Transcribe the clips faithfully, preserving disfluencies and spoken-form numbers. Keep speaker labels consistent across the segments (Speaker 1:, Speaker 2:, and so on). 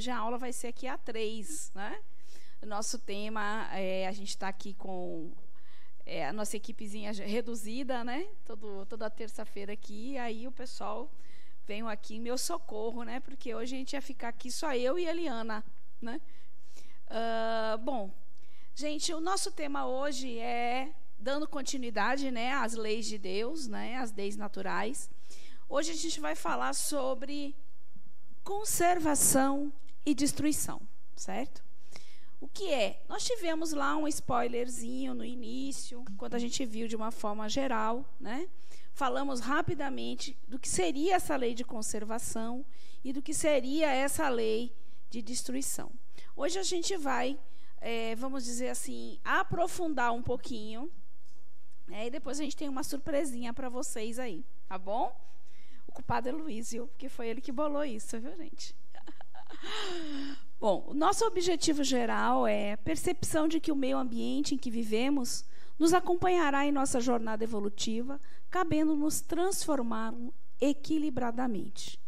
Speaker 1: hoje a aula vai ser aqui a três, né? O nosso tema, é, a gente está aqui com é, a nossa equipezinha reduzida, né? Todo, toda terça-feira aqui, e aí o pessoal veio aqui em meu socorro, né? Porque hoje a gente ia ficar aqui só eu e a Eliana, né? Uh, bom, gente, o nosso tema hoje é dando continuidade, né, às leis de Deus, né, às leis naturais. Hoje a gente vai falar sobre conservação e destruição, certo? O que é? Nós tivemos lá um spoilerzinho no início, quando a gente viu de uma forma geral, né? Falamos rapidamente do que seria essa lei de conservação e do que seria essa lei de destruição. Hoje a gente vai, é, vamos dizer assim, aprofundar um pouquinho, né? E depois a gente tem uma surpresinha para vocês aí, tá bom? O culpado é Luiz, viu? Porque foi ele que bolou isso, viu, gente? Bom, o nosso objetivo geral é a percepção de que o meio ambiente em que vivemos nos acompanhará em nossa jornada evolutiva, cabendo-nos transformá-lo equilibradamente.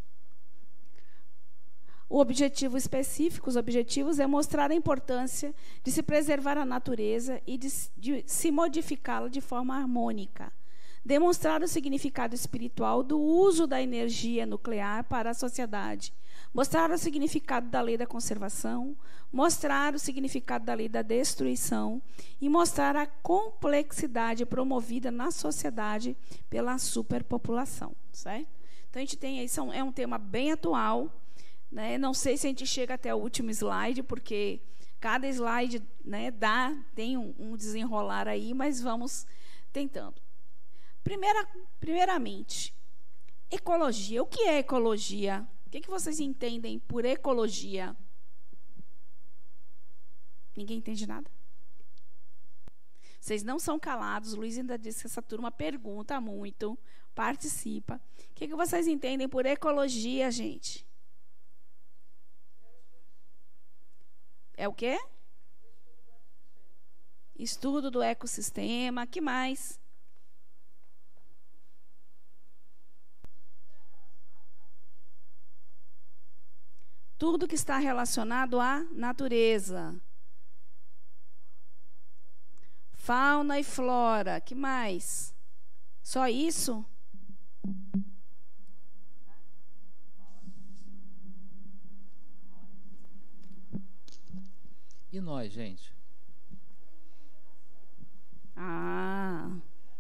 Speaker 1: O objetivo específico, os objetivos, é mostrar a importância de se preservar a natureza e de, de se modificá-la de forma harmônica, demonstrar o significado espiritual do uso da energia nuclear para a sociedade, mostrar o significado da lei da conservação, mostrar o significado da lei da destruição e mostrar a complexidade promovida na sociedade pela superpopulação, certo? Então, a gente tem aí, são, é um tema bem atual, né? Não sei se a gente chega até o último slide, porque cada slide, né, dá, tem um, um desenrolar aí, mas vamos tentando. Primeira, primeiramente, ecologia. O que é ecologia? O que, que vocês entendem por ecologia? Ninguém entende nada? Vocês não são calados. O Luiz ainda disse que essa turma pergunta muito, participa. O que, que vocês entendem por ecologia, gente? É o quê? Estudo do ecossistema. Que mais? Tudo que está relacionado à natureza. Fauna e flora. Que mais? Só isso?
Speaker 2: E nós, gente?
Speaker 1: Ah.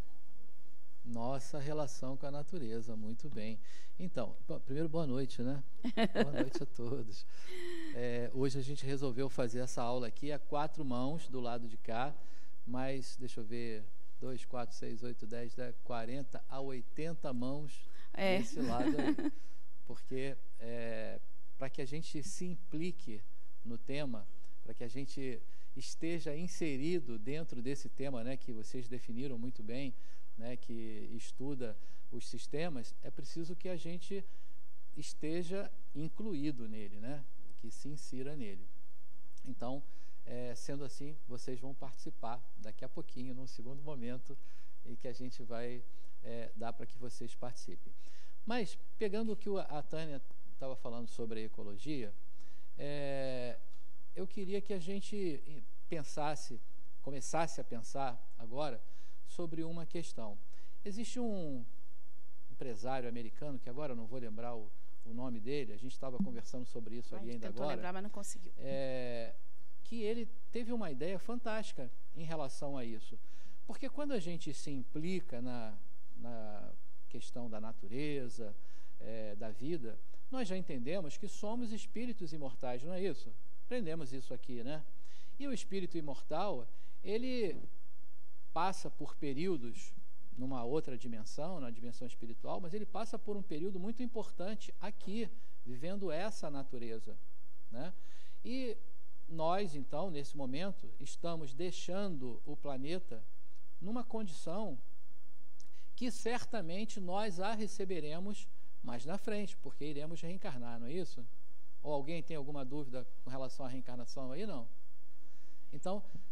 Speaker 2: Nossa relação com a natureza, muito bem. Então, primeiro, boa noite, né? Boa noite a todos. É, hoje a gente resolveu fazer essa aula aqui a quatro mãos do lado de cá, mas, deixa eu ver, dois, quatro, seis, oito, dez, dez, quarenta a oitenta mãos
Speaker 1: é.
Speaker 2: desse lado aí. Porque, é, para que a gente se implique no tema, para que a gente esteja inserido dentro desse tema, né, que vocês definiram muito bem, né, que estuda os sistemas, é preciso que a gente esteja incluído nele, né, que se insira nele. Então, é, sendo assim, vocês vão participar daqui a pouquinho, num segundo momento, em que a gente vai é, dar para que vocês participem. Mas, pegando o que a Tânia estava falando sobre a ecologia, é, eu queria que a gente pensasse, começasse a pensar agora sobre uma questão. Existe um empresário americano, que agora eu não vou lembrar o, o nome dele, a gente estava conversando sobre isso ali ainda
Speaker 1: tentou
Speaker 2: agora.
Speaker 1: lembrar, mas não conseguiu.
Speaker 2: É, que ele teve uma ideia fantástica em relação a isso. Porque quando a gente se implica na, na questão da natureza, é, da vida, nós já entendemos que somos espíritos imortais, não é isso? Aprendemos isso aqui, né? E o espírito imortal, ele passa por períodos numa outra dimensão, na dimensão espiritual, mas ele passa por um período muito importante aqui, vivendo essa natureza, né? E nós, então, nesse momento, estamos deixando o planeta numa condição que certamente nós a receberemos mais na frente, porque iremos reencarnar, não é isso? Ou alguém tem alguma dúvida com relação à reencarnação aí? Não. Então,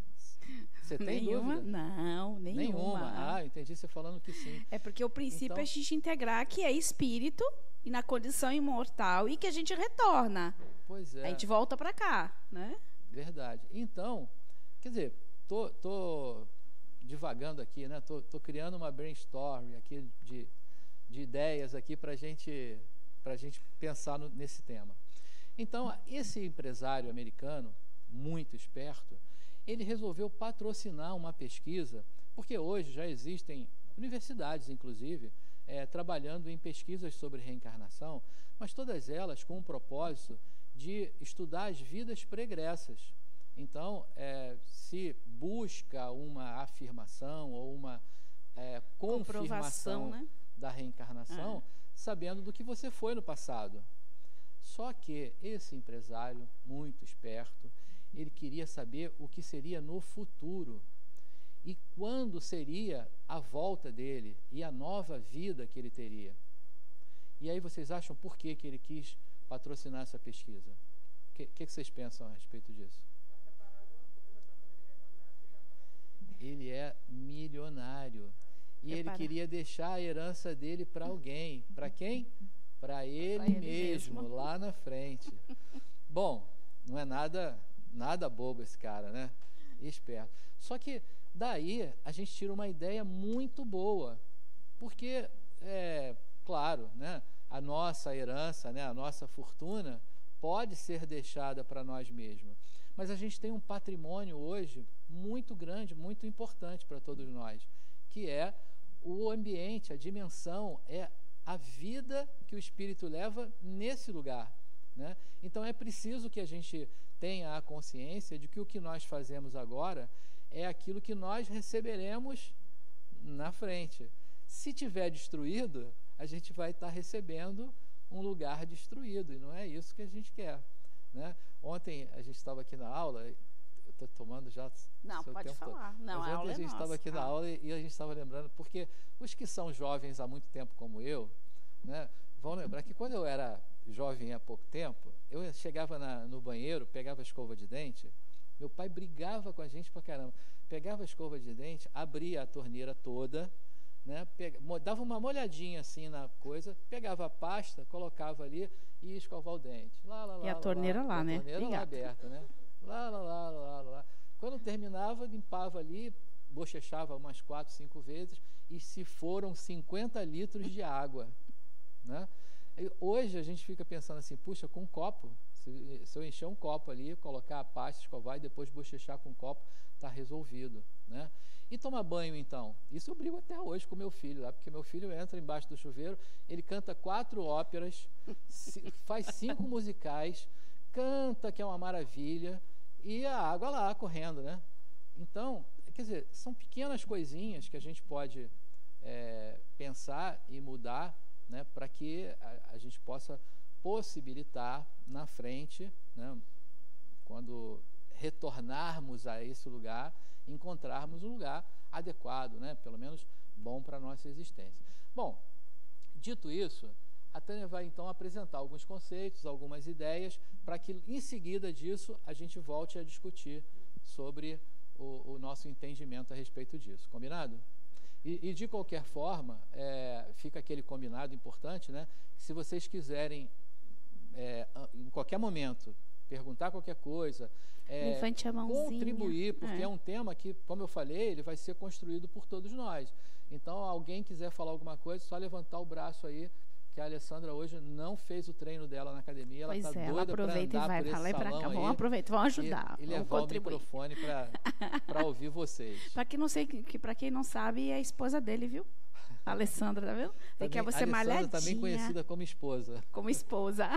Speaker 2: Você tem
Speaker 1: nenhuma?
Speaker 2: dúvida?
Speaker 1: Não, nenhuma.
Speaker 2: Nenhuma. Ah, entendi você falando que sim.
Speaker 1: É porque o princípio
Speaker 2: Então-
Speaker 1: é a gente integrar que é espírito e na condição imortal e que a gente retorna.
Speaker 2: Pois é.
Speaker 1: A gente volta para cá, né?
Speaker 2: Verdade. Então, quer dizer, tô, tô divagando aqui, né? Tô, tô criando uma brainstorm aqui de, de ideias aqui para gente, a gente pensar no, nesse tema. Então, esse empresário americano, muito esperto, ele resolveu patrocinar uma pesquisa, porque hoje já existem universidades, inclusive, é, trabalhando em pesquisas sobre reencarnação, mas todas elas com o propósito de estudar as vidas pregressas. Então, é, se busca uma afirmação ou uma é, confirmação
Speaker 1: né?
Speaker 2: da reencarnação,
Speaker 1: É.
Speaker 2: sabendo do que você foi no passado. Só que esse empresário, muito esperto, ele queria saber o que seria no futuro e quando seria a volta dele e a nova vida que ele teria. E aí vocês acham por que, que ele quis patrocinar essa pesquisa? O que, que, que vocês pensam a respeito disso? Ele é milionário e ele
Speaker 1: Prepara.
Speaker 2: queria deixar a herança dele para alguém. Para quem? Para ele,
Speaker 1: ele
Speaker 2: mesmo,
Speaker 1: mesmo.
Speaker 2: lá na frente. Bom, não é nada, nada bobo esse cara, né? Esperto. Só que daí a gente tira uma ideia muito boa, porque, é, claro, né, a nossa herança, né, a nossa fortuna pode ser deixada para nós mesmos. Mas a gente tem um patrimônio hoje muito grande, muito importante para todos nós, que é o ambiente, a dimensão, é a vida que o espírito leva nesse lugar, né? Então é preciso que a gente tenha a consciência de que o que nós fazemos agora é aquilo que nós receberemos na frente. Se tiver destruído, a gente vai estar recebendo um lugar destruído, e não é isso que a gente quer, né? Ontem a gente estava aqui na aula, eu estou tomando já
Speaker 1: Não,
Speaker 2: seu
Speaker 1: pode
Speaker 2: tempo todo.
Speaker 1: falar. Não,
Speaker 2: Mas
Speaker 1: a
Speaker 2: ontem
Speaker 1: aula
Speaker 2: a
Speaker 1: é
Speaker 2: gente estava
Speaker 1: nossa.
Speaker 2: aqui na
Speaker 1: Ah.
Speaker 2: aula e, e a gente estava lembrando, porque os que são jovens há muito tempo como eu, né, vão lembrar que quando eu era jovem há pouco tempo, eu chegava na, no banheiro, pegava a escova de dente, meu pai brigava com a gente pra caramba, pegava a escova de dente, abria a torneira toda, né, pega, mo- dava uma molhadinha assim na coisa, pegava a pasta, colocava ali e ia escovar o dente. Lá, lá, lá,
Speaker 1: E a
Speaker 2: lá,
Speaker 1: torneira lá,
Speaker 2: e a
Speaker 1: né?
Speaker 2: torneira lá
Speaker 1: Ligada.
Speaker 2: aberta, né? Lá, lá, lá, lá, lá, lá. Quando terminava, limpava ali, bochechava umas quatro, cinco vezes, e se foram cinquenta litros de água, né? E hoje a gente fica pensando assim, puxa, com um copo, se, se eu encher um copo ali, colocar a pasta, escovar e depois bochechar com um copo, está resolvido, né? E tomar banho, então? Isso eu brigo até hoje com meu filho lá, porque meu filho entra embaixo do chuveiro, ele canta quatro óperas, ci- faz cinco musicais, canta que é uma maravilha, e a água lá correndo, né? Então, quer dizer, são pequenas coisinhas que a gente pode é, pensar e mudar, né, para que a, a gente possa possibilitar na frente, né, quando retornarmos a esse lugar, encontrarmos um lugar adequado, né, pelo menos bom para a nossa existência. Bom, dito isso, a Tânia vai então apresentar alguns conceitos, algumas ideias, para que em seguida disso a gente volte a discutir sobre o, o nosso entendimento a respeito disso. Combinado? E, e de qualquer forma, é, fica aquele combinado importante, né? Que se vocês quiserem, é, em qualquer momento, perguntar qualquer coisa, é,
Speaker 1: Levante a mãozinha.
Speaker 2: contribuir, porque é.
Speaker 1: É.
Speaker 2: um tema que, como eu falei, ele vai ser construído por todos nós. Então, alguém quiser falar alguma coisa, só levantar o braço aí, que a Alessandra hoje não fez o treino dela na academia, ela
Speaker 1: Pois
Speaker 2: está
Speaker 1: é, ela
Speaker 2: doida para
Speaker 1: aproveita e
Speaker 2: andar
Speaker 1: vai
Speaker 2: por
Speaker 1: para lá
Speaker 2: esse
Speaker 1: e para
Speaker 2: salão
Speaker 1: cá.
Speaker 2: aí
Speaker 1: Vamos aproveitar, vamos ajudar,
Speaker 2: e, e
Speaker 1: vamos
Speaker 2: levar
Speaker 1: contribuir.
Speaker 2: o microfone para ouvir vocês.
Speaker 1: Para quem não sei, que para quem não sabe, é a esposa dele, viu? A Alessandra, tá vendo? Tem que é você
Speaker 2: Alessandra,
Speaker 1: malhadinha.
Speaker 2: também conhecida como esposa.
Speaker 1: Como esposa.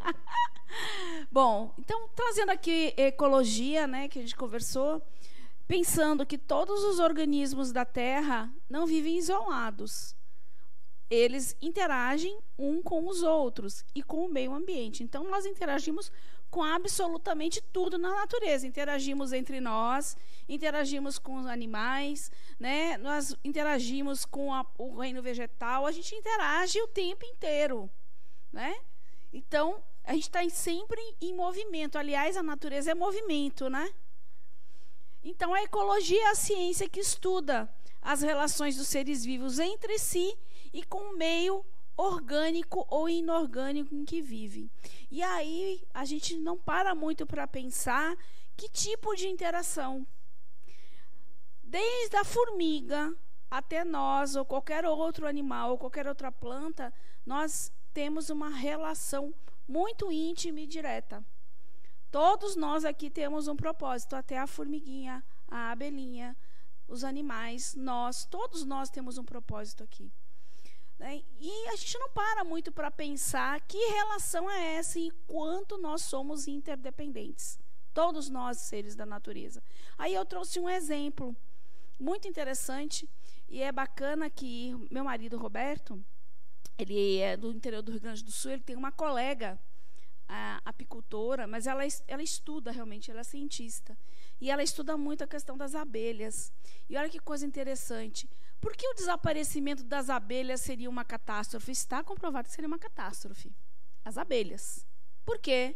Speaker 1: Bom, então, trazendo aqui ecologia, né, que a gente conversou, pensando que todos os organismos da Terra não vivem isolados. Eles interagem um com os outros e com o meio ambiente. Então, nós interagimos com absolutamente tudo na natureza. Interagimos entre nós, interagimos com os animais, né? Nós interagimos com a, o reino vegetal, a gente interage o tempo inteiro, né? Então, a gente está sempre em movimento. Aliás, a natureza é movimento, né? Então, a ecologia é a ciência que estuda as relações dos seres vivos entre si e com o meio orgânico ou inorgânico em que vivem. E aí, a gente não para muito para pensar que tipo de interação. Desde a formiga até nós, ou qualquer outro animal, ou qualquer outra planta, nós temos uma relação muito íntima e direta. Todos nós aqui temos um propósito, até a formiguinha, a abelhinha, os animais, nós, todos nós temos um propósito aqui. Né? E a gente não para muito para pensar que relação é essa e quanto nós somos interdependentes. Todos nós, seres da natureza. Aí eu trouxe um exemplo muito interessante, e é bacana que meu marido, Roberto, ele é do interior do Rio Grande do Sul, ele tem uma colega, a apicultora, mas ela, ela estuda realmente, ela é cientista. E ela estuda muito a questão das abelhas. E olha que coisa interessante. Por que o desaparecimento das abelhas seria uma catástrofe? Está comprovado que seria uma catástrofe. As abelhas. Por quê?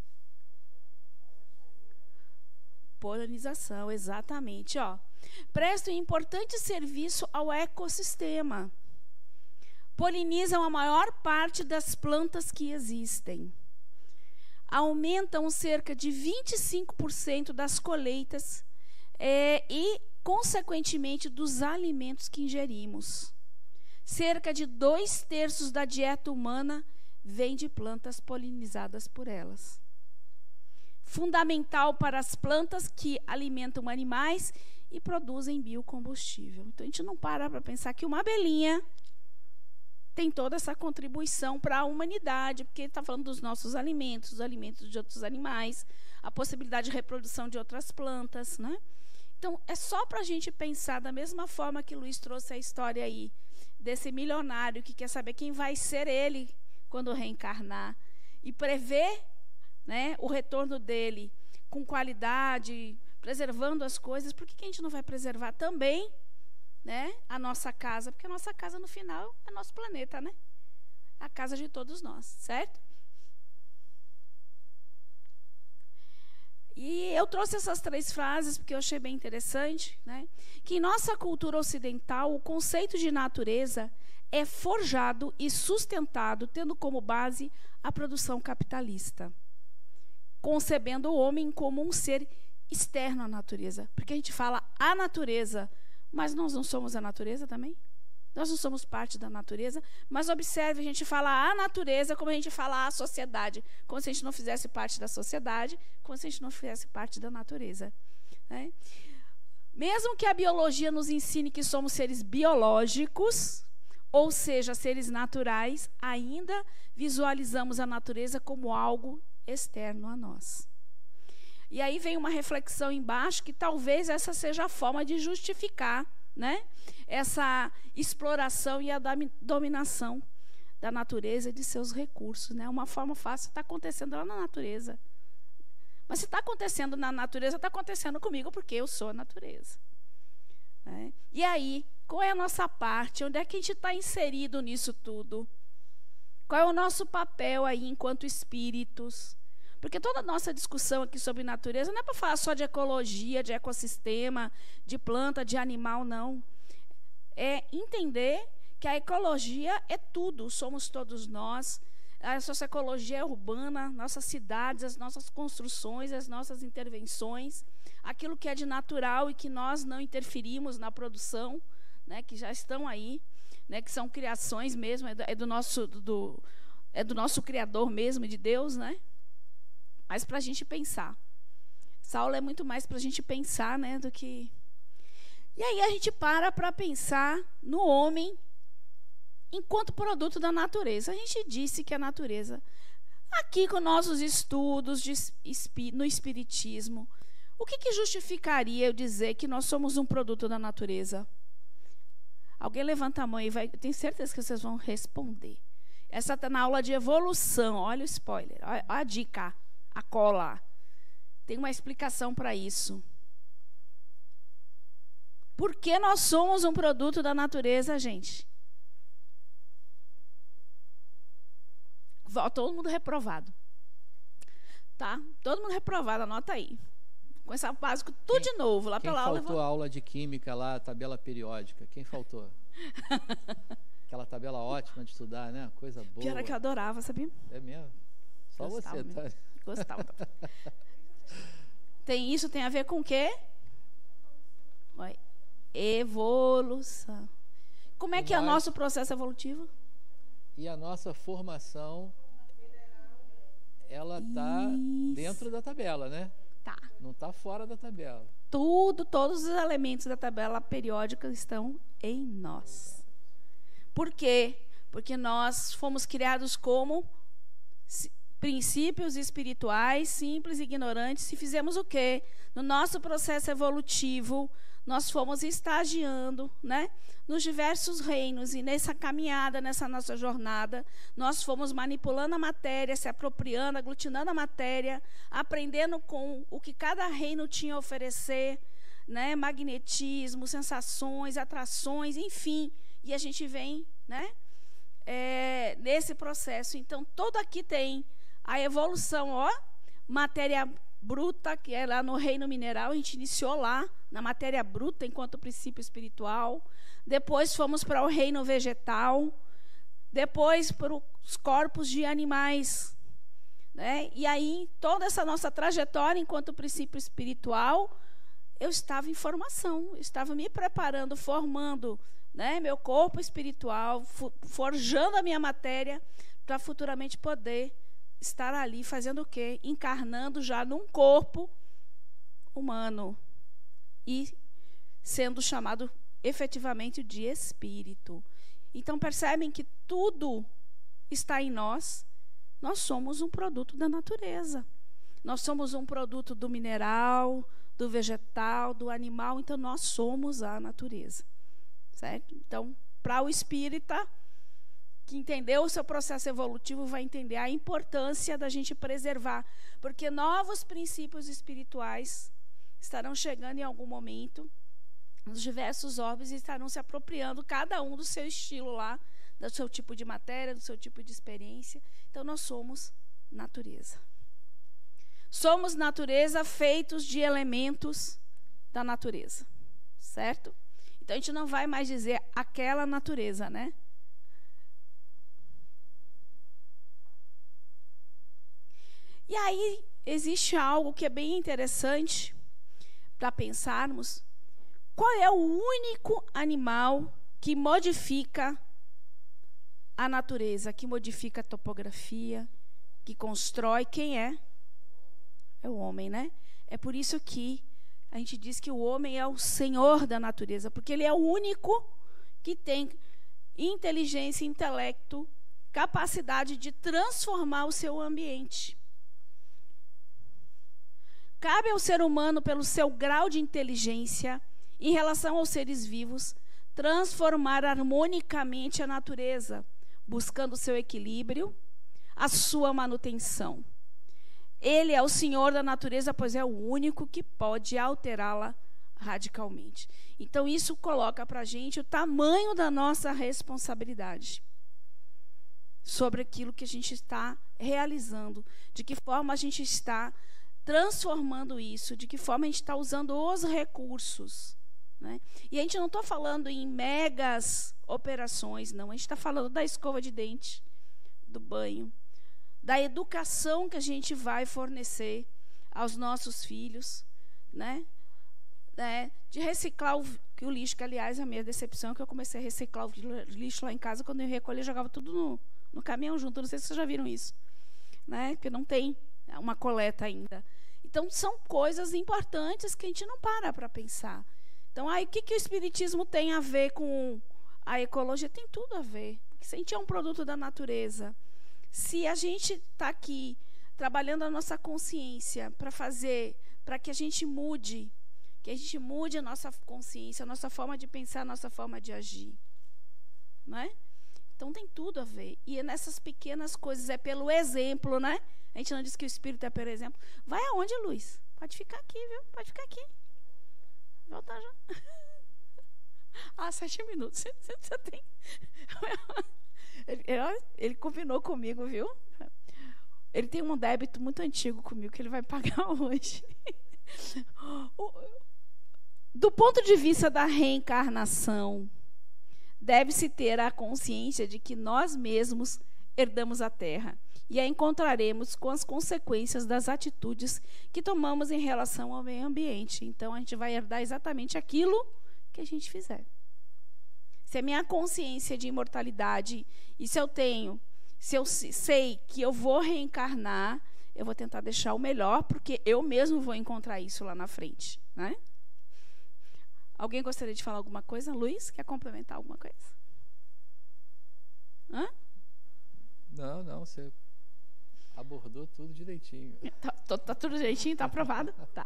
Speaker 1: Polinização, exatamente. Ó. Presta um importante serviço ao ecossistema. Polinizam a maior parte das plantas que existem. Aumentam cerca de vinte e cinco por cento das colheitas é, e, consequentemente, dos alimentos que ingerimos. Cerca de dois terços da dieta humana vem de plantas polinizadas por elas. Fundamental para as plantas que alimentam animais e produzem biocombustível. Então, a gente não para para pensar que uma abelhinha tem toda essa contribuição para a humanidade, porque está falando dos nossos alimentos, dos alimentos de outros animais, a possibilidade de reprodução de outras plantas, né? Então, é só para a gente pensar, da mesma forma que Luiz trouxe a história aí, desse milionário que quer saber quem vai ser ele quando reencarnar, e prever, né, o retorno dele com qualidade, preservando as coisas. Por que que a gente não vai preservar também, né, a nossa casa? Porque a nossa casa, no final, é nosso planeta, né? A casa de todos nós, certo? E eu trouxe essas três frases porque eu achei bem interessante, né? Que em nossa cultura ocidental, o conceito de natureza é forjado e sustentado, tendo como base a produção capitalista, concebendo o homem como um ser externo à natureza. Porque a gente fala a natureza, mas nós não somos a natureza também? Nós não somos parte da natureza, mas observe, a gente fala a natureza como a gente fala a sociedade, como se a gente não fizesse parte da sociedade, como se a gente não fizesse parte da natureza. Né? Mesmo que a biologia nos ensine que somos seres biológicos, ou seja, seres naturais, ainda visualizamos a natureza como algo externo a nós. E aí vem uma reflexão embaixo que talvez essa seja a forma de justificar, né, essa exploração e a dominação da natureza e de seus recursos. Né? Uma forma fácil está acontecendo lá na natureza. Mas se está acontecendo na natureza, está acontecendo comigo porque eu sou a natureza. Né? E aí, qual é a nossa parte? Onde é que a gente está inserido nisso tudo? Qual é o nosso papel aí enquanto espíritos? Porque toda a nossa discussão aqui sobre natureza não é para falar só de ecologia, de ecossistema, de planta, de animal, não. É entender que a ecologia é tudo, somos todos nós. A nossa ecologia é urbana, nossas cidades, as nossas construções, as nossas intervenções, aquilo que é de natural e que nós não interferimos na produção, né, que já estão aí, né, que são criações mesmo, é do, é do nosso, do, é do nosso Criador mesmo, de Deus, né? Mas para a gente pensar. Essa aula é muito mais para a gente pensar, né, do que... E aí a gente para para pensar no homem enquanto produto da natureza. A gente disse que a natureza, aqui com nossos estudos de, no Espiritismo, o que, que justificaria eu dizer que nós somos um produto da natureza? Alguém levanta a mão e vai... Eu tenho certeza que vocês vão responder. Essa está na aula de evolução. Olha o spoiler, olha a dica. A cola. Tem uma explicação para isso. Por que nós somos um produto da natureza, gente? Todo mundo reprovado. Tá? Todo mundo reprovado, anota aí. Começar o básico tudo
Speaker 2: Quem-
Speaker 1: de novo, lá
Speaker 2: Quem
Speaker 1: pela aula. eu
Speaker 2: faltou
Speaker 1: vou-
Speaker 2: a aula de química lá, tabela periódica? Quem faltou? Aquela tabela ótima de estudar, né? Coisa boa.
Speaker 1: Pior é que eu adorava, sabia?
Speaker 2: É mesmo? Só
Speaker 1: Gostava
Speaker 2: você, tá?
Speaker 1: mesmo. Gostava. Tem isso, tem a ver com o quê? Oi. Evolução. Como é
Speaker 2: E
Speaker 1: que é o
Speaker 2: nós-
Speaker 1: nosso processo evolutivo?
Speaker 2: E a nossa formação, ela está
Speaker 1: Isso.
Speaker 2: dentro da tabela, né?
Speaker 1: Tá.
Speaker 2: Não está fora da tabela.
Speaker 1: Tudo, todos os elementos da tabela periódica estão em nós. Por quê? Porque nós fomos criados como si- princípios espirituais, simples e ignorantes, e fizemos o quê? No nosso processo evolutivo, nós fomos estagiando, né, nos diversos reinos, e nessa caminhada, nessa nossa jornada, nós fomos manipulando a matéria, se apropriando, aglutinando a matéria, aprendendo com o que cada reino tinha a oferecer, né, magnetismo, sensações, atrações, enfim, e a gente vem, né, é, nesse processo. Então, todo aqui tem a evolução, ó, matéria bruta, que é lá no reino mineral, a gente iniciou lá, na matéria bruta, enquanto princípio espiritual. Depois fomos para o reino vegetal, depois para os corpos de animais, né? E aí, toda essa nossa trajetória enquanto princípio espiritual, eu estava em formação, eu estava me preparando, formando, né, meu corpo espiritual, forjando a minha matéria para futuramente poder estar ali fazendo o quê? Encarnando já num corpo humano e sendo chamado efetivamente de espírito. Então percebem que tudo está em nós. Nós somos um produto da natureza. Nós somos um produto do mineral, do vegetal, do animal. Então nós somos a natureza, certo? Então, para o espírita que entendeu o seu processo evolutivo, vai entender a importância da gente preservar, porque novos princípios espirituais estarão chegando em algum momento, os diversos orbes estarão se apropriando, cada um do seu estilo lá, do seu tipo de matéria, do seu tipo de experiência. Então, nós somos natureza. Somos natureza, feitos de elementos da natureza, certo? Então, a gente não vai mais dizer aquela natureza, né? E aí, existe algo que é bem interessante para pensarmos. Qual é o único animal que modifica a natureza, que modifica a topografia, que constrói? Quem é? É o homem, né? É por isso que a gente diz que o homem é o senhor da natureza, porque ele é o único que tem inteligência, intelecto, capacidade de transformar o seu ambiente. Cabe ao ser humano, pelo seu grau de inteligência, em relação aos seres vivos, transformar harmonicamente a natureza, buscando o seu equilíbrio, a sua manutenção. Ele é o senhor da natureza, pois é o único que pode alterá-la radicalmente. Então, isso coloca para a gente o tamanho da nossa responsabilidade sobre aquilo que a gente está realizando, de que forma a gente está transformando isso, de que forma a gente está usando os recursos, né? E a gente não está falando em megas operações, não. A gente está falando da escova de dente, do banho, da educação que a gente vai fornecer aos nossos filhos, né? né? De reciclar o, que o lixo, que aliás a minha decepção é que eu comecei a reciclar o lixo lá em casa, quando eu recolhi, eu jogava tudo no, no caminhão junto. Não sei se vocês já viram isso, né? Porque não tem uma coleta ainda. Então, são coisas importantes que a gente não para para pensar. Então, aí, o que, que o espiritismo tem a ver com a ecologia? Tem tudo a ver. Porque se a gente é um produto da natureza, se a gente está aqui trabalhando a nossa consciência para fazer, para que a gente mude, que a gente mude a nossa consciência, a nossa forma de pensar, a nossa forma de agir, não é? Então, tem tudo a ver. E é nessas pequenas coisas, é pelo exemplo, né? A gente não diz que o espírito é por exemplo. Vai aonde, Luiz? Pode ficar aqui, viu? Pode ficar aqui. Voltar já. Ah, sete minutos. Você, você tem. Ele, ele combinou comigo, viu? Ele tem um débito muito antigo comigo que ele vai pagar hoje. Do ponto de vista da reencarnação, deve-se ter a consciência de que nós mesmos herdamos a Terra e a encontraremos com as consequências das atitudes que tomamos em relação ao meio ambiente. Então, a gente vai herdar exatamente aquilo que a gente fizer. Se a minha consciência de imortalidade, e se eu tenho, se eu sei que eu vou reencarnar, eu vou tentar deixar o melhor, porque eu mesmo vou encontrar isso lá na frente, né? Alguém gostaria de falar alguma coisa? Luiz, quer complementar alguma coisa? Hã?
Speaker 2: Não, não, você abordou tudo direitinho.
Speaker 1: Tá, tá, tá tudo direitinho? Tá aprovado? Tá.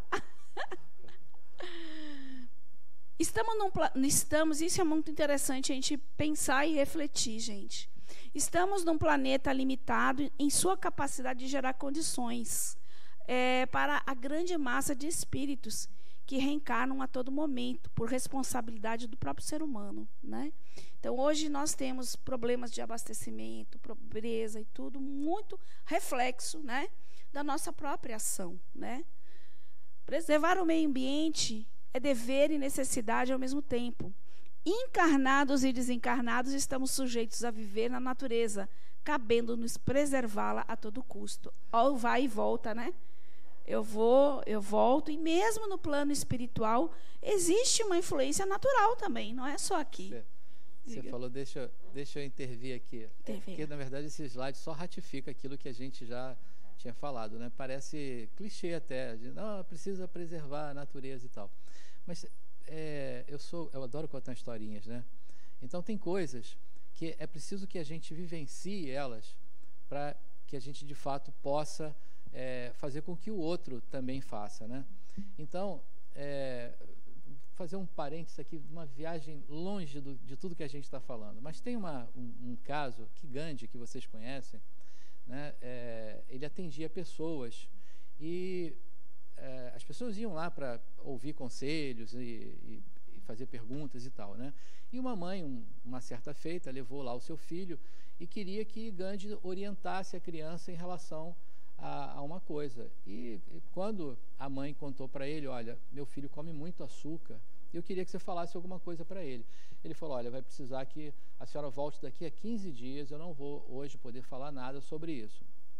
Speaker 1: Estamos, num, estamos, isso é muito interessante a gente pensar e refletir, gente. Estamos num planeta limitado em sua capacidade de gerar condições é, para a grande massa de espíritos que reencarnam a todo momento, por responsabilidade do próprio ser humano, né? Então, hoje nós temos problemas de abastecimento, pobreza e tudo, muito reflexo, né, da nossa própria ação, né? Preservar o meio ambiente é dever e necessidade ao mesmo tempo. Encarnados e desencarnados, estamos sujeitos a viver na natureza, cabendo-nos preservá-la a todo custo. Ó, vai e volta, né? Eu vou, eu volto, e mesmo no plano espiritual, existe uma influência natural também, não é só aqui.
Speaker 2: Você, você falou, deixa, deixa eu intervir aqui. Intervir. Porque, na verdade, esse slide só ratifica aquilo que a gente já tinha falado, né? Parece clichê até, de, não, precisa preservar a natureza e tal. Mas é, eu, sou, eu adoro contar historinhas, né? Então, tem coisas que é preciso que a gente vivencie elas para que a gente, de fato, possa... É, fazer com que o outro também faça, né? Então, é, fazer um parênteses aqui, uma viagem longe do, de tudo que a gente está falando. Mas tem uma, um, um caso, que Gandhi, que vocês conhecem, né? É, ele atendia pessoas e é, as pessoas iam lá para ouvir conselhos e, e, e fazer perguntas e tal, né? E uma mãe, um, uma certa feita, levou lá o seu filho e queria que Gandhi orientasse a criança em relação A, a uma coisa. E, e quando a mãe contou para ele, olha, meu filho come muito açúcar, eu queria que você falasse alguma coisa para ele. Ele falou, olha, vai precisar que a senhora volte daqui a quinze dias, eu não vou hoje poder falar nada sobre isso.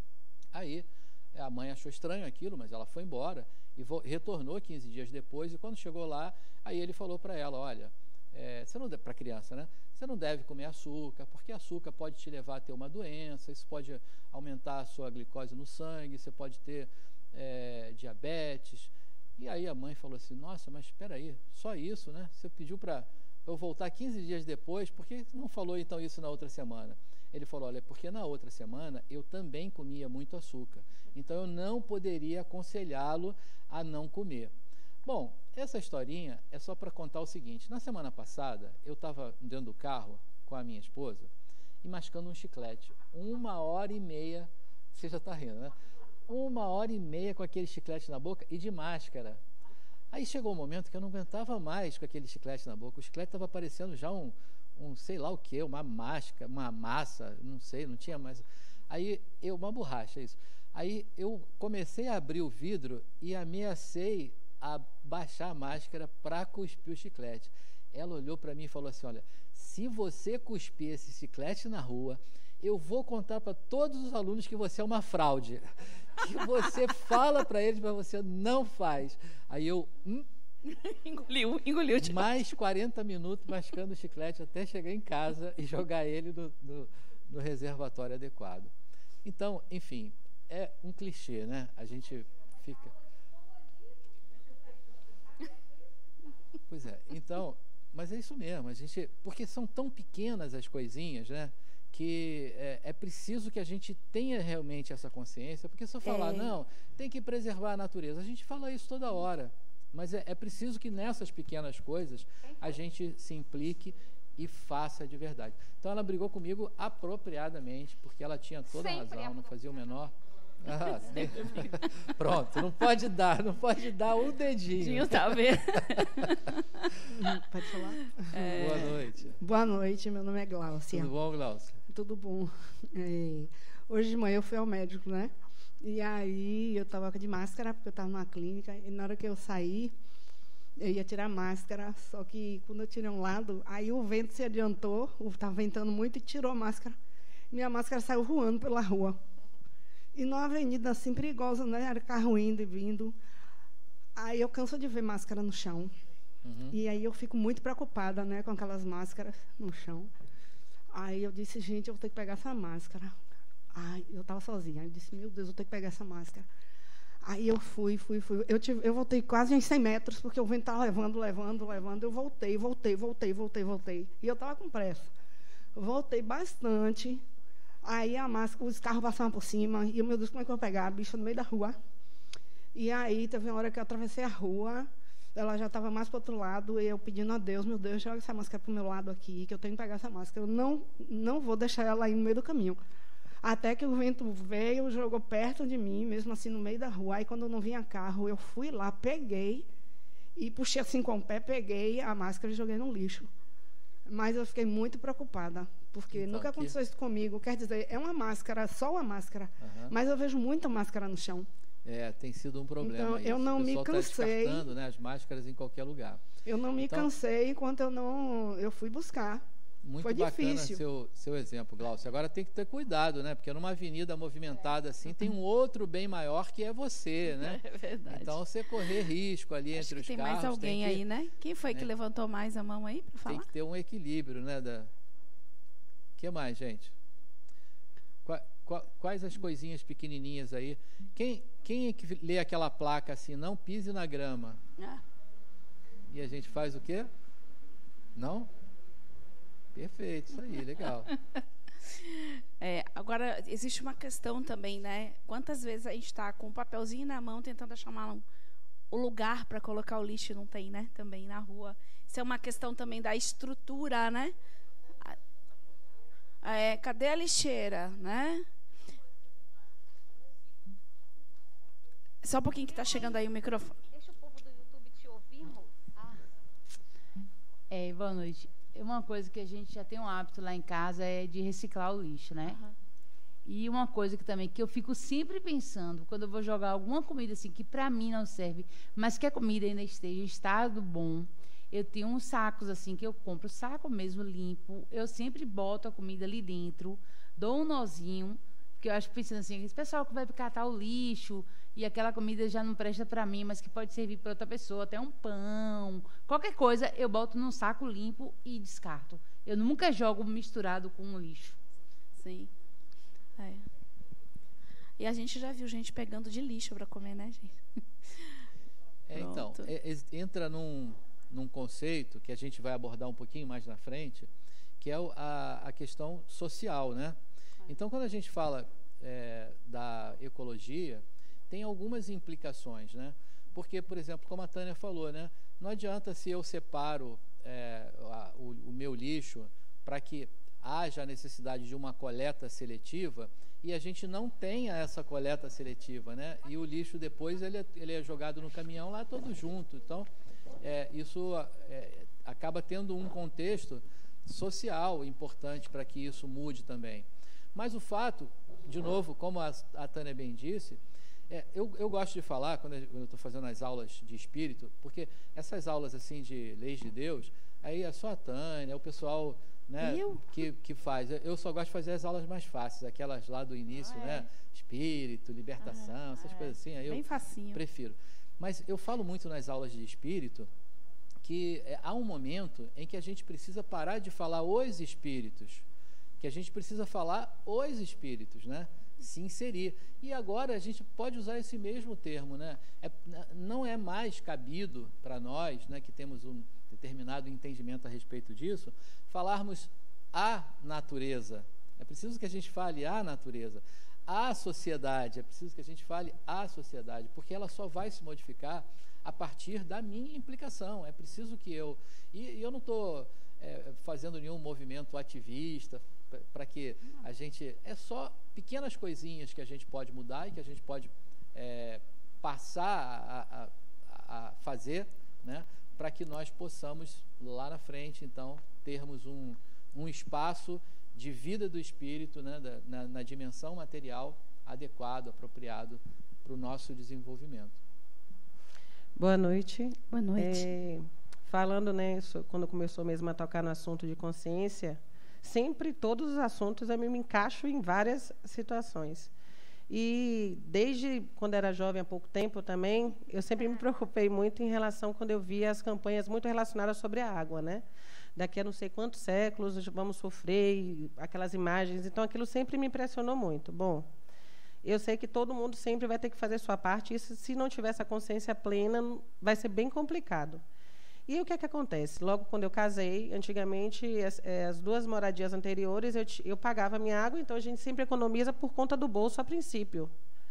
Speaker 2: Aí a mãe achou estranho aquilo, mas ela foi embora e vo- retornou quinze dias depois, e quando chegou lá, aí ele falou para ela, olha, é, você não, para a criança, né? Você não deve comer açúcar, porque açúcar pode te levar a ter uma doença, isso pode aumentar a sua glicose no sangue, você pode ter é, diabetes. E aí a mãe falou assim, nossa, mas espera aí, só isso, né? Você pediu para eu voltar quinze dias depois, por que não falou então isso na outra semana? Ele falou, olha, porque na outra semana eu também comia muito açúcar, então eu não poderia aconselhá-lo a não comer. Bom, essa historinha é só para contar o seguinte, na semana passada eu estava dentro do carro com a minha esposa e mascando um chiclete, uma hora e meia, você já está rindo, né? Uma hora e meia com aquele chiclete na boca e de máscara. Aí chegou um momento que eu não aguentava mais com aquele chiclete na boca, o chiclete estava parecendo já um, um sei lá o que, uma máscara, uma massa, não sei, não tinha mais. Aí eu, uma borracha, isso. Aí eu comecei a abrir o vidro e ameacei a baixar a máscara para cuspir o chiclete. Ela olhou para mim e falou assim, olha, se você cuspir esse chiclete na rua, eu vou contar para todos os alunos que você é uma fraude, que você fala para eles, mas você não faz. Aí eu... Hum,
Speaker 1: engoliu, engoliu.
Speaker 2: Mais quarenta minutos mascando o chiclete até chegar em casa e jogar ele no, no, no reservatório adequado. Então, enfim, é um clichê, né? A gente fica... Pois é, então, mas é isso mesmo, a gente, porque são tão pequenas as coisinhas, né, que é, é preciso que a gente tenha realmente essa consciência, porque se eu falar, é. não, tem que preservar a natureza, a gente fala isso toda hora, mas é, é preciso que nessas pequenas coisas a gente se implique e faça de verdade. Então ela brigou comigo apropriadamente, porque ela tinha toda a razão, não fazia o menor... Ah, pronto, não pode dar, não pode dar um dedinho.
Speaker 1: Tá vendo?
Speaker 3: Pode falar?
Speaker 2: É... Boa noite.
Speaker 3: Boa noite, meu nome é Glaucia.
Speaker 2: Tudo bom, Glaucia?
Speaker 3: Tudo bom. É... Hoje de manhã eu fui ao médico, né? E aí eu estava de máscara, porque eu estava numa clínica, e na hora que eu saí, eu ia tirar a máscara, só que quando eu tirei um lado, aí o vento se adiantou, estava ventando muito, e tirou a máscara. Minha máscara saiu voando pela rua. E numa avenida assim perigosa, né? Era carro indo e vindo. Aí eu canso de ver máscara no chão.
Speaker 2: Uhum.
Speaker 3: E aí eu fico muito preocupada, né, com aquelas máscaras no chão. Aí eu disse, gente, eu vou ter que pegar essa máscara. Ai, eu estava sozinha. Eu disse, meu Deus, eu vou ter que pegar essa máscara. Aí eu fui, fui, fui. Eu, tive, eu voltei quase em cem metros, porque o vento estava levando, levando, levando. Eu voltei, voltei, voltei, voltei, voltei. E eu estava com pressa. Voltei bastante. Aí a máscara, os carros passavam por cima. E, meu Deus, como é que eu vou pegar a bicha no meio da rua? E aí teve uma hora que eu atravessei a rua. Ela já estava mais para o outro lado. E eu pedindo a Deus, meu Deus, joga essa máscara para o meu lado aqui, que eu tenho que pegar essa máscara. Eu não, não vou deixar ela aí no meio do caminho. Até que o vento veio, jogou perto de mim, mesmo assim no meio da rua. Aí quando eu não vinha carro, eu fui lá, peguei e puxei assim com o pé, peguei a máscara e joguei no lixo. Mas eu fiquei muito preocupada, porque
Speaker 2: então,
Speaker 3: nunca
Speaker 2: aqui...
Speaker 3: aconteceu isso comigo. Quer dizer, é uma máscara, só uma máscara, uhum. Mas eu vejo muita máscara no chão.
Speaker 2: É, tem sido um problema
Speaker 3: então,
Speaker 2: isso.
Speaker 3: Eu não
Speaker 2: o
Speaker 3: me cansei.
Speaker 2: Tá descartando, né, as máscaras em qualquer lugar.
Speaker 3: Eu não me então, cansei enquanto eu não eu fui buscar.
Speaker 2: Muito
Speaker 3: Foi
Speaker 2: bacana
Speaker 3: difícil.
Speaker 2: seu, seu exemplo, Glaucio. Agora tem que ter cuidado, né? Porque numa avenida movimentada assim, tem um outro bem maior que é você, né?
Speaker 1: É verdade.
Speaker 2: Então você correr risco ali
Speaker 1: Acho
Speaker 2: entre
Speaker 1: que
Speaker 2: os
Speaker 1: tem
Speaker 2: carros.
Speaker 1: Mais alguém
Speaker 2: tem que,
Speaker 1: aí, né? Quem foi né? que levantou mais a mão aí para falar?
Speaker 2: Tem que ter um equilíbrio, né? Da... O que mais, gente? Qua, qua, quais as coisinhas pequenininhas aí? Quem, quem é que lê aquela placa assim, não pise na grama? Ah. E a gente faz o quê? Não? Perfeito, isso aí, legal.
Speaker 1: É, agora, existe uma questão também, né? Quantas vezes a gente está com um papelzinho na mão tentando achar um, o lugar para colocar o lixo e não tem, né? Também na rua. Isso é uma questão também da estrutura, né? É, cadê a lixeira, né? Só um pouquinho que está chegando aí o microfone.
Speaker 4: Deixa o povo do YouTube te ouvir, amor. Ah. É, boa noite. Uma coisa que a gente já tem um hábito lá em casa é de reciclar o lixo, né? Uhum. E uma coisa que também que eu fico sempre pensando, quando eu vou jogar alguma comida assim que para mim não serve, mas que a comida ainda esteja em estado bom, eu tenho uns sacos assim que eu compro, saco mesmo limpo, eu sempre boto a comida ali dentro, dou um nozinho, porque eu acho pensando assim, esse pessoal que vai catar o lixo e aquela comida já não presta para mim, mas que pode servir para outra pessoa, até um pão, qualquer coisa, eu boto num saco limpo e descarto. Eu nunca jogo misturado com o lixo.
Speaker 1: Sim. É. E a gente já viu gente pegando de lixo para comer, né, gente?
Speaker 2: É, então, é, é, entra num, num conceito que a gente vai abordar um pouquinho mais na frente, que é o, a, a questão social, né? Então, quando a gente fala é, da ecologia, tem algumas implicações, né? Porque, por exemplo, como a Tânia falou, né? Não adianta se eu separo é, a, o, o meu lixo para que haja a necessidade de uma coleta seletiva e a gente não tenha essa coleta seletiva, né? E o lixo depois ele é, ele é jogado no caminhão lá todo junto. Então, é, isso é, acaba tendo um contexto social importante para que isso mude também. Mas o fato, de novo, como a, a Tânia bem disse, é, eu, eu gosto de falar, quando eu estou fazendo as aulas de espírito, porque essas aulas assim de leis de Deus, aí é só a Tânia, é o pessoal, né, que, que faz. Eu só gosto de fazer as aulas mais fáceis, aquelas lá do início, ah, é. né? Espírito, libertação, ah, essas ah, coisas assim. Aí
Speaker 1: bem
Speaker 2: eu
Speaker 1: facinho.
Speaker 2: Prefiro. Mas eu falo muito nas aulas de espírito que é, há um momento em que a gente precisa parar de falar os espíritos, que a gente precisa falar os espíritos, né? Se inserir. E agora a gente pode usar esse mesmo termo, né? É, não é mais cabido para nós, né, que temos um determinado entendimento a respeito disso, falarmos a natureza. É preciso que a gente fale a natureza. A sociedade, é preciso que a gente fale a sociedade, porque ela só vai se modificar a partir da minha implicação. É preciso que eu... E, e eu não estou é, fazendo nenhum movimento ativista para que a gente... É só pequenas coisinhas que a gente pode mudar e que a gente pode é, passar a, a, a fazer, né, para que nós possamos, lá na frente, então, termos um, um espaço de vida do espírito, né, da, na, na dimensão material, adequado, apropriado para o nosso desenvolvimento.
Speaker 5: Boa noite.
Speaker 1: Boa noite.
Speaker 5: É, falando, né, quando começou mesmo a tocar no assunto de consciência, sempre todos os assuntos eu me encaixo em várias situações. E desde quando era jovem, há pouco tempo também, eu sempre me preocupei muito em relação quando eu via as campanhas muito relacionadas sobre a água, né? Daqui a não sei quantos séculos vamos sofrer, aquelas imagens. Então, aquilo sempre me impressionou muito. Bom, eu sei que todo mundo sempre vai ter que fazer sua parte, e isso, se não tiver essa consciência plena, vai ser bem complicado. E o que é que acontece? Logo quando eu casei, antigamente, as, as duas moradias anteriores, eu, eu pagava minha água, então a gente sempre economiza por conta do bolso a princípio.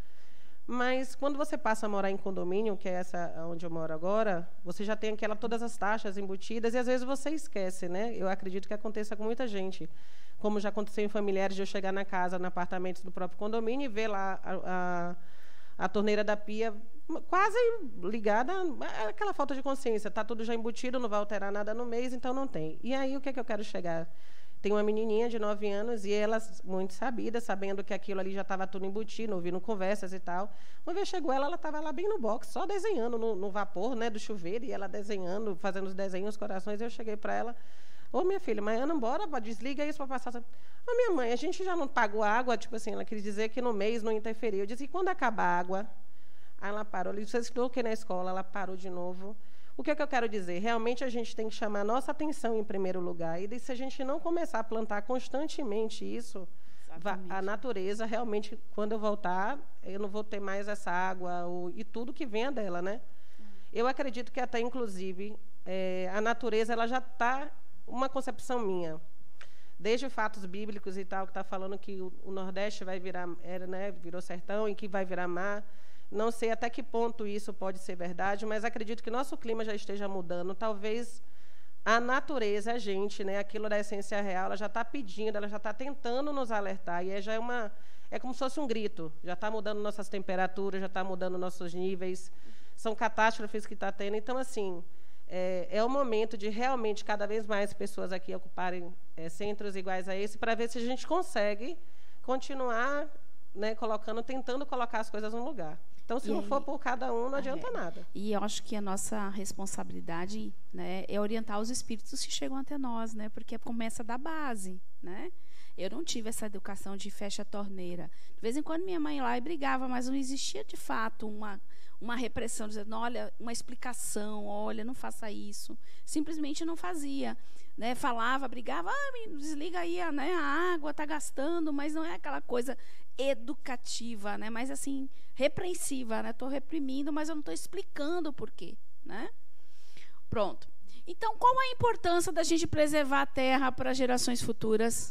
Speaker 5: Mas quando você passa a morar em condomínio, que é essa onde eu moro agora, você já tem aquela, todas as taxas embutidas e às vezes você esquece, né? Eu acredito que aconteça com muita gente. Como já aconteceu em familiares de eu chegar na casa, no apartamento do próprio condomínio e ver lá a, a, a torneira da pia quase ligada àquela falta de consciência. Está tudo já embutido, não vai alterar nada no mês, então não tem. E aí, o que é que eu quero chegar? Tem uma menininha de nove anos e ela, muito sabida, sabendo que aquilo ali já estava tudo embutido, ouvindo conversas e tal. Uma vez chegou ela, ela estava lá bem no box, só desenhando no, no vapor, né, do chuveiro, e ela desenhando, fazendo os desenhos, os corações. Eu cheguei para ela: ô, minha filha, Maiana, bora, desliga isso para passar. Ô, minha mãe, a gente já não pagou a água? Tipo assim, ela queria dizer que no mês não interferiu. Eu disse: e quando acabar a água? Aí ela parou. Ela disse: você estudou o que na escola? Ela parou de novo. O que é que eu quero dizer? Realmente a gente tem que chamar a nossa atenção em primeiro lugar. E se a gente não começar a plantar constantemente isso, a natureza realmente, quando eu voltar, eu não vou ter mais essa água o, e tudo que venha dela, né? Uhum. Eu acredito que até, inclusive, é, a natureza ela já está, uma concepção minha, desde fatos bíblicos e tal, que está falando que o, o Nordeste vai virar, era, né, virou sertão e que vai virar mar. Não sei até que ponto isso pode ser verdade, mas acredito que nosso clima já esteja mudando. Talvez a natureza, a gente, né, aquilo da essência real, ela já está pedindo, ela já está tentando nos alertar. E é, já é, uma, é como se fosse um grito. Já está mudando nossas temperaturas, já está mudando nossos níveis. São catástrofes que está tendo. Então, assim, é, é o momento de realmente cada vez mais pessoas aqui ocuparem é, centros iguais a esse, para ver se a gente consegue continuar, né, colocando, tentando colocar as coisas no lugar. Então, se e não aí, for por cada um, não adianta é, nada.
Speaker 1: E eu acho que a nossa responsabilidade, né, é orientar os espíritos que chegam até nós, né, porque começa da base, né? Eu não tive essa educação de fecha a torneira. De vez em quando minha mãe ia lá e brigava, mas não existia de fato uma, uma repressão, dizendo, olha, uma explicação, olha, não faça isso. Simplesmente não fazia. Né, falava, brigava, ah, menino, desliga aí, né, a água está gastando, mas não é aquela coisa educativa, né, mas assim, repreensiva, né, estou reprimindo, mas eu não estou explicando o porquê, né? Pronto. Então, qual a importância da gente preservar a terra para gerações futuras?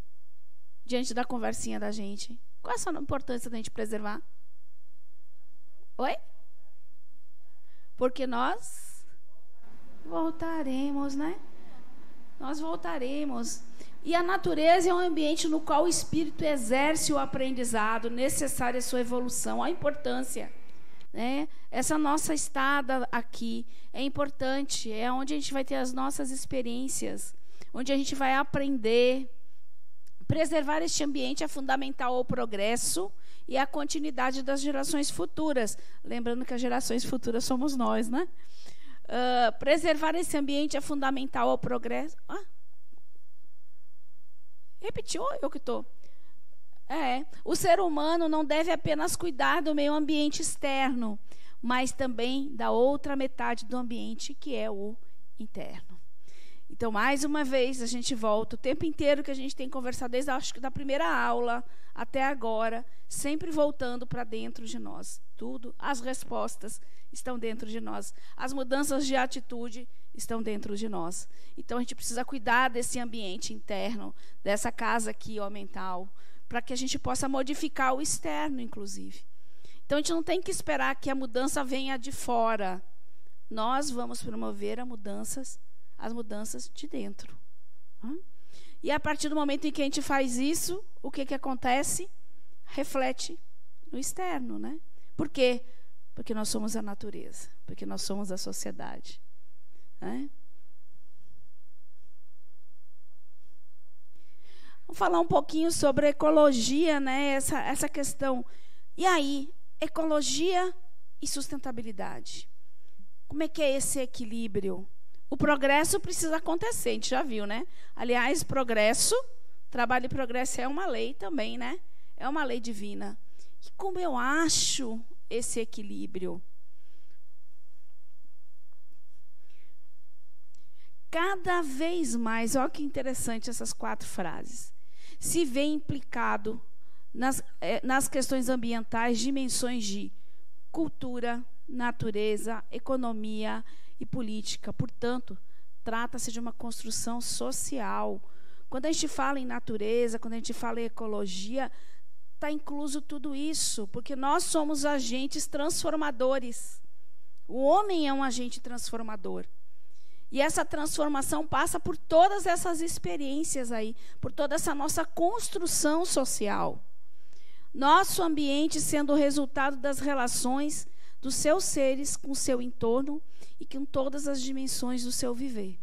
Speaker 1: Diante da conversinha da gente. Qual é a importância da gente preservar? Oi? Porque nós voltaremos, né? Nós voltaremos. E a natureza é um ambiente no qual o espírito exerce o aprendizado necessário à sua evolução, a importância. Né? Essa nossa estada aqui é importante, é onde a gente vai ter as nossas experiências, onde a gente vai aprender. Preservar este ambiente é fundamental ao progresso e à continuidade das gerações futuras. Lembrando que as gerações futuras somos nós, né? Uh, preservar esse ambiente é fundamental ao progresso. Ah? Repetiu? Eu que estou. É. O ser humano não deve apenas cuidar do meio ambiente externo, mas também da outra metade do ambiente, que é o interno. Então, mais uma vez, a gente volta. O tempo inteiro que a gente tem conversado, desde acho que da primeira aula até agora, sempre voltando para dentro de nós. Tudo, as respostas estão dentro de nós. As mudanças de atitude estão dentro de nós. Então, a gente precisa cuidar desse ambiente interno, dessa casa aqui, ó, mental, para que a gente possa modificar o externo, inclusive. Então, a gente não tem que esperar que a mudança venha de fora. Nós vamos promover a mudanças, as mudanças de dentro. E a partir do momento em que a gente faz isso, o que, que acontece? Reflete no externo, né? Por quê? Porque nós somos a natureza, porque nós somos a sociedade. Né? Vamos falar um pouquinho sobre ecologia, né? Essa, essa questão. E aí, ecologia e sustentabilidade. Como é que é esse equilíbrio? O progresso precisa acontecer, a gente já viu, né? Aliás, progresso, trabalho e progresso é uma lei também, né? É uma lei divina. E como eu acho esse equilíbrio? Cada vez mais, olha que interessante essas quatro frases, se vê implicado nas, eh, nas questões ambientais, dimensões de cultura, natureza, economia e política. Portanto, trata-se de uma construção social. Quando a gente fala em natureza, quando a gente fala em ecologia, está incluso tudo isso, porque nós somos agentes transformadores. O homem é um agente transformador. E essa transformação passa por todas essas experiências aí, por toda essa nossa construção social. Nosso ambiente sendo o resultado das relações dos seus seres com o seu entorno e com todas as dimensões do seu viver.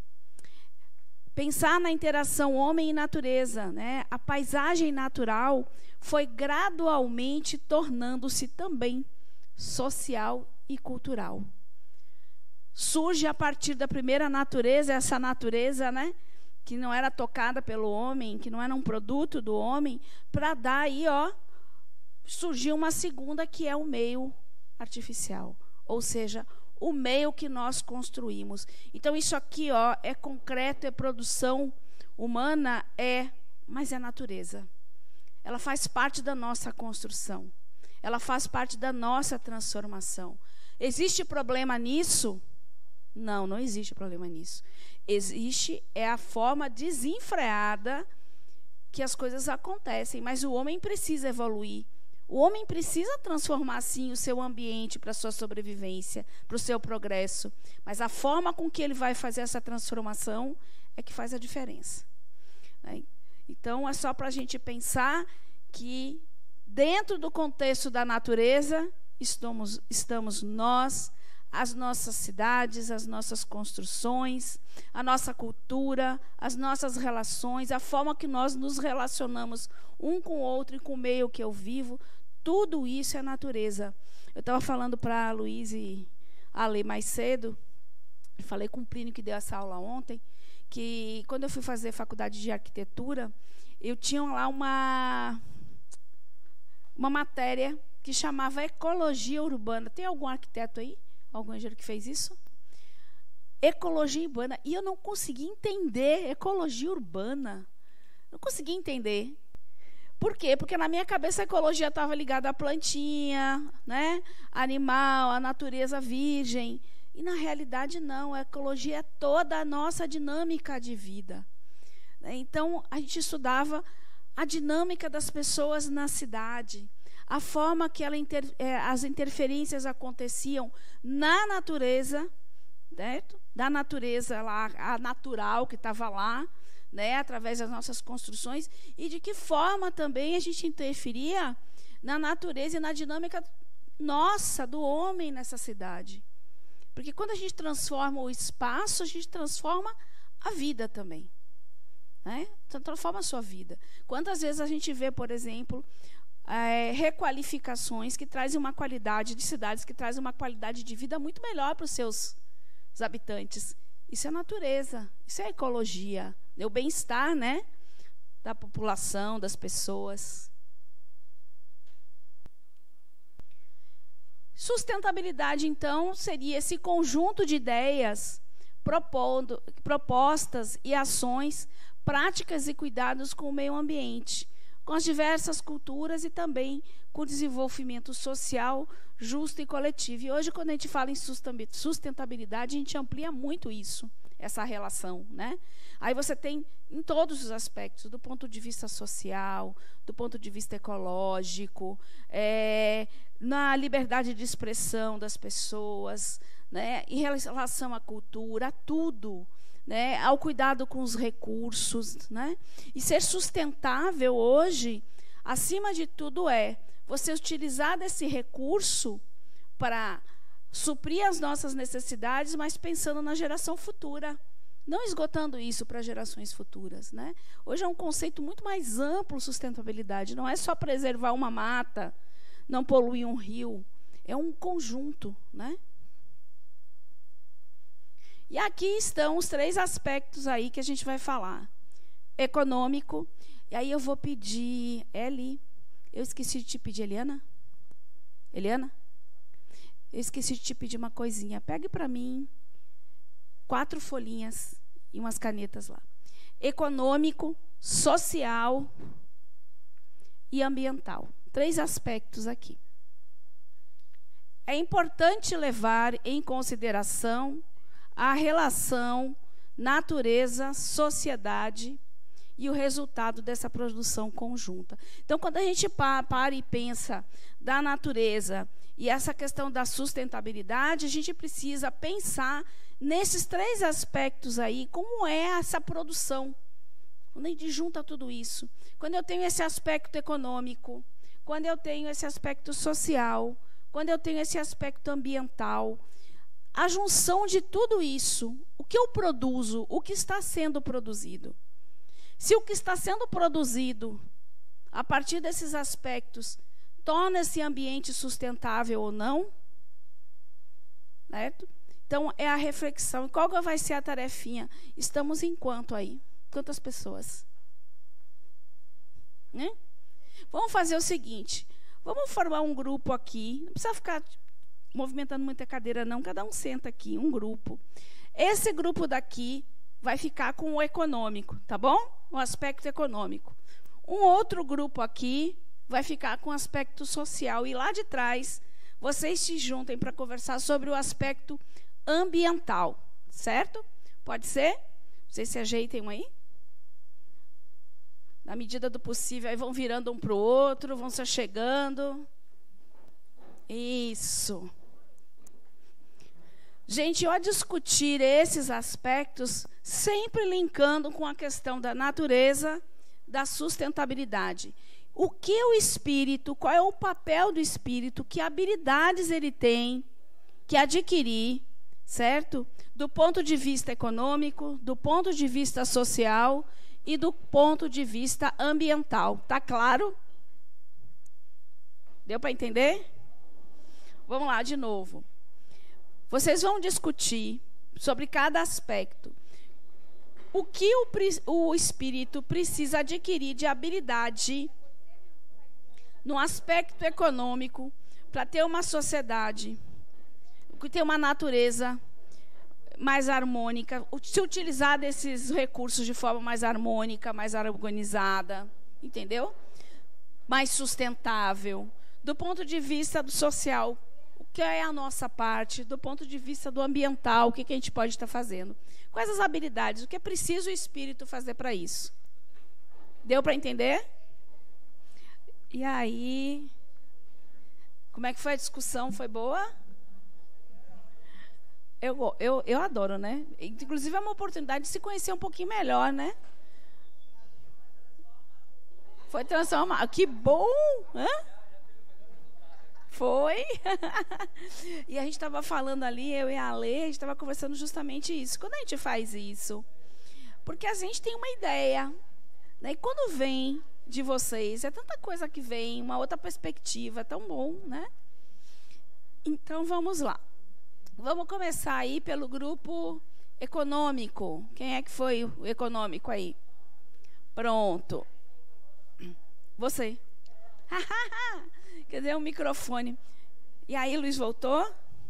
Speaker 1: Pensar na interação homem e natureza, né? A paisagem natural foi gradualmente tornando-se também social e cultural. Surge a partir da primeira natureza, essa natureza, né, que não era tocada pelo homem, que não era um produto do homem, para dar aí, ó, surgiu uma segunda que é o meio artificial, ou seja, o meio que nós construímos. Então isso aqui, ó, é concreto, é produção humana, é, mas é natureza. Ela faz parte da nossa construção. Ela faz parte da nossa transformação. Existe problema nisso? Não, não existe problema nisso. Existe é a forma desenfreada que as coisas acontecem, mas o homem precisa evoluir. O homem precisa transformar, sim, o seu ambiente para a sua sobrevivência, para o seu progresso. Mas a forma com que ele vai fazer essa transformação é que faz a diferença. Então, é só para a gente pensar que, dentro do contexto da natureza, estamos, estamos nós, as nossas cidades, as nossas construções, a nossa cultura, as nossas relações, a forma que nós nos relacionamos um com o outro e com o meio que eu vivo, tudo isso é natureza. Eu estava falando para a Luiz e a Ale mais cedo, falei com o Plínio que deu essa aula ontem, que quando eu fui fazer faculdade de arquitetura, eu tinha lá uma, uma matéria que chamava Ecologia Urbana. Tem algum arquiteto aí? Algum engenheiro que fez isso? Ecologia urbana. E eu não consegui entender ecologia urbana. Não consegui entender. Por quê? Porque na minha cabeça a ecologia estava ligada à plantinha, né? Animal, à natureza virgem. E na realidade não. A ecologia é toda a nossa dinâmica de vida. Então a gente estudava a dinâmica das pessoas na cidade. A forma que ela inter, é, as interferências aconteciam na natureza, certo? Da natureza lá, a natural que estava lá, né, através das nossas construções, e de que forma também a gente interferia na natureza e na dinâmica nossa, do homem nessa cidade. Porque quando a gente transforma o espaço, a gente transforma a vida também. Né? Então, transforma a sua vida. Quantas vezes a gente vê, por exemplo, É, requalificações que trazem uma qualidade de cidades, que trazem uma qualidade de vida muito melhor para os seus os habitantes. Isso é natureza, isso é ecologia, é o bem-estar, né, da população, das pessoas. Sustentabilidade, então, seria esse conjunto de ideias, propondo, propostas e ações, práticas e cuidados com o meio ambiente, com as diversas culturas e também com o desenvolvimento social, justo e coletivo. E hoje, quando a gente fala em sustentabilidade, a gente amplia muito isso, essa relação, né? Aí você tem em todos os aspectos, do ponto de vista social, do ponto de vista ecológico, é, na liberdade de expressão das pessoas, né? Em relação à cultura, a tudo. Né, ao cuidado com os recursos, né? E ser sustentável hoje, acima de tudo, é você utilizar desse recurso para suprir as nossas necessidades, mas pensando na geração futura, não esgotando isso para gerações futuras, né? Hoje é um conceito muito mais amplo, sustentabilidade. Não é só preservar uma mata, não poluir um rio. É um conjunto, né? E aqui estão os três aspectos aí que a gente vai falar. Econômico. E aí eu vou pedir... Eli, eu esqueci de te pedir, Eliana? Eliana? Eu esqueci de te pedir uma coisinha. Pegue para mim quatro folhinhas e umas canetas lá. Econômico, social e ambiental. Três aspectos aqui. É importante levar em consideração a relação natureza-sociedade e o resultado dessa produção conjunta. Então, quando a gente para e pensa da natureza e essa questão da sustentabilidade, a gente precisa pensar nesses três aspectos aí, como é essa produção. Quando a gente junta tudo isso, quando eu tenho esse aspecto econômico, quando eu tenho esse aspecto social, quando eu tenho esse aspecto ambiental, a junção de tudo isso, o que eu produzo, o que está sendo produzido. Se o que está sendo produzido, a partir desses aspectos, torna esse ambiente sustentável ou não, certo? Então, é a reflexão. Qual vai ser a tarefinha? Estamos em quanto aí? Quantas pessoas? Né? Vamos fazer o seguinte. Vamos formar um grupo aqui. Não precisa ficar movimentando muita cadeira, não. Cada um senta aqui, um grupo. Esse grupo daqui vai ficar com o econômico, tá bom? O aspecto econômico. Um outro grupo aqui vai ficar com o aspecto social. E lá de trás, vocês se juntem para conversar sobre o aspecto ambiental, certo? Pode ser? Vocês se ajeitem um aí? Na medida do possível, aí vão virando um para o outro, vão se achegando. Isso. Gente, ao discutir esses aspectos, sempre linkando com a questão da natureza, da sustentabilidade. O que o espírito, qual é o papel do espírito, que habilidades ele tem que adquirir, certo? Do ponto de vista econômico, do ponto de vista social e do ponto de vista ambiental. Tá claro? Deu para entender? Vamos lá, de novo. Vocês vão discutir sobre cada aspecto. O que o, o espírito precisa adquirir de habilidade no aspecto econômico para ter uma sociedade, ter uma natureza mais harmônica, se utilizar desses recursos de forma mais harmônica, mais organizada, entendeu? Mais sustentável. Do ponto de vista do social, o que é a nossa parte? Do ponto de vista do ambiental, o que, que a gente pode estar fazendo? Quais as habilidades? O que é preciso o espírito fazer para isso? Deu para entender? E aí, como é que foi a discussão? Foi boa? Eu, eu, eu adoro, né? Inclusive é uma oportunidade de se conhecer um pouquinho melhor, né? Foi transformado. Que bom! Hã? Foi. E a gente estava falando ali, eu e a Ale, a gente estava conversando justamente isso. Quando a gente faz isso? Porque a gente tem uma ideia, né? E quando vem de vocês, é tanta coisa que vem, uma outra perspectiva, é tão bom, né? Então, vamos lá. Vamos começar aí pelo grupo econômico. Quem é que foi o econômico aí? Pronto. Você. Cadê o microfone? E aí, Luiz, voltou?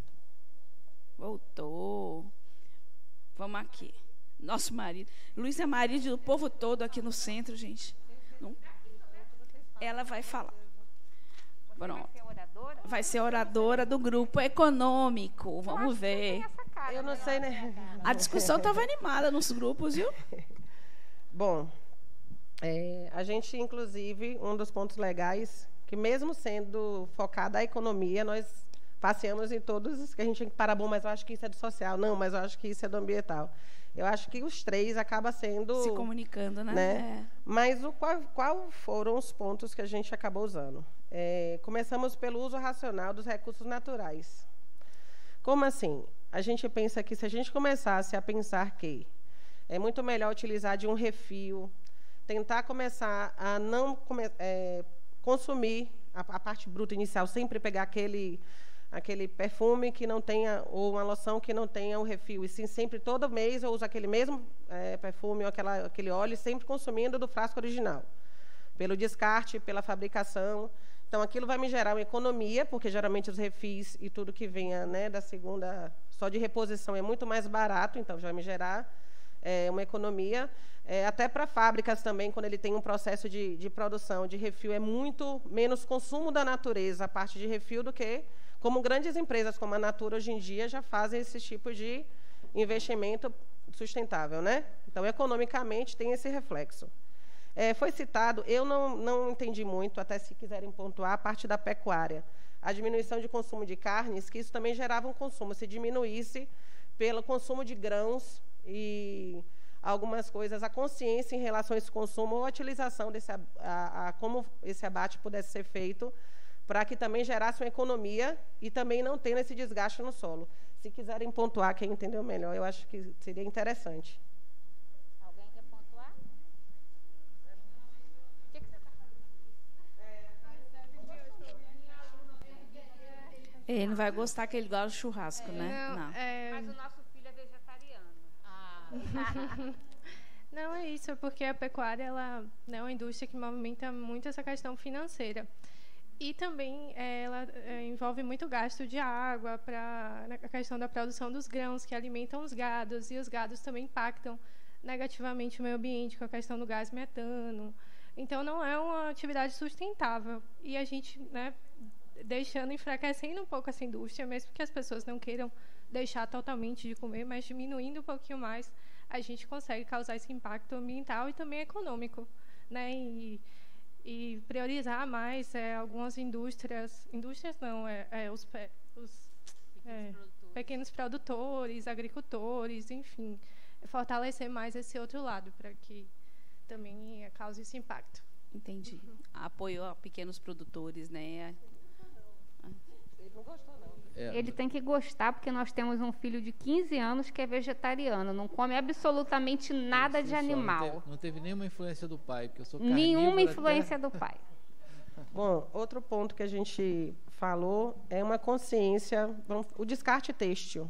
Speaker 1: Voltou. Vamos aqui. Nosso marido. Luiz é marido do povo todo aqui no centro, gente. Não. Ela vai falar. Pronto. Vai ser oradora do grupo econômico. Vamos ver.
Speaker 5: Eu não sei, né?
Speaker 1: A discussão estava animada nos grupos, viu?
Speaker 5: Bom, é, a gente, inclusive, um dos pontos legais, que mesmo sendo focada a economia, nós passeamos em todos os que a gente tem que parar, bom, mas eu acho que isso é do social. Não, mas eu acho que isso é do ambiental. Eu acho que os três acabam sendo...
Speaker 1: Se comunicando, né?
Speaker 5: né?
Speaker 1: É.
Speaker 5: Mas o, qual, qual foram os pontos que a gente acabou usando? É, começamos pelo uso racional dos recursos naturais. Como assim? A gente pensa que se a gente começasse a pensar que É muito melhor utilizar de um refil, tentar começar a não come, é, consumir a, a parte bruta inicial, sempre pegar aquele, aquele perfume que não tenha, ou uma loção que não tenha um refil, e sim sempre, todo mês, eu uso aquele mesmo é, perfume ou aquela, aquele óleo, sempre consumindo do frasco original, pelo descarte, pela fabricação. Então, aquilo vai me gerar uma economia, porque geralmente os refis e tudo que venha, né, da segunda, só de reposição, é muito mais barato, então já vai me gerar é, uma economia. É, até para fábricas também, quando ele tem um processo de, de produção de refil, é muito menos consumo da natureza, a parte de refil, do que como grandes empresas como a Natura, hoje em dia, já fazem esse tipo de investimento sustentável, né? Então, economicamente, tem esse reflexo. É, foi citado, eu não, não entendi muito, até se quiserem pontuar, a parte da pecuária. A diminuição de consumo de carnes, que isso também gerava um consumo, se diminuísse pelo consumo de grãos e algumas coisas, a consciência em relação a esse consumo ou a utilização desse, a, a, a como esse abate pudesse ser feito, para que também gerasse uma economia e também não tenha esse desgaste no solo. Se quiserem pontuar, quem entendeu melhor, eu acho que seria interessante.
Speaker 6: Alguém quer pontuar? O que, que você está fazendo?
Speaker 1: Ele não vai gostar que ele gosta de churrasco, né?
Speaker 6: Não,
Speaker 1: Não.
Speaker 6: é... Mas o nosso filho é vegetariano. Ah.
Speaker 7: Não é isso, é porque a pecuária ela, né, é uma indústria que movimenta muito essa questão financeira. E também é, ela é, envolve muito gasto de água para a questão da produção dos grãos, que alimentam os gados, e os gados também impactam negativamente o meio ambiente com a questão do gás metano. Então, não é uma atividade sustentável. E a gente, né, deixando, enfraquecendo um pouco essa indústria, mesmo que as pessoas não queiram deixar totalmente de comer, mas diminuindo um pouquinho mais, a gente consegue causar esse impacto ambiental e também econômico, né? E, e priorizar mais é, algumas indústrias, indústrias não, é, é os, os é, pequenos produtores, agricultores, enfim, fortalecer mais esse outro lado para que também cause esse impacto.
Speaker 1: Entendi. Uhum. Apoio a pequenos produtores, né?
Speaker 5: Ele não gostou, não.
Speaker 6: É. Ele tem que gostar, porque nós temos um filho de quinze anos que é vegetariano, não come absolutamente nada de animal.
Speaker 2: Não teve, não teve nenhuma influência do pai, porque eu sou carnívoro.
Speaker 6: Nenhuma influência até... do pai.
Speaker 5: Bom, outro ponto que a gente falou é uma consciência, o descarte têxtil.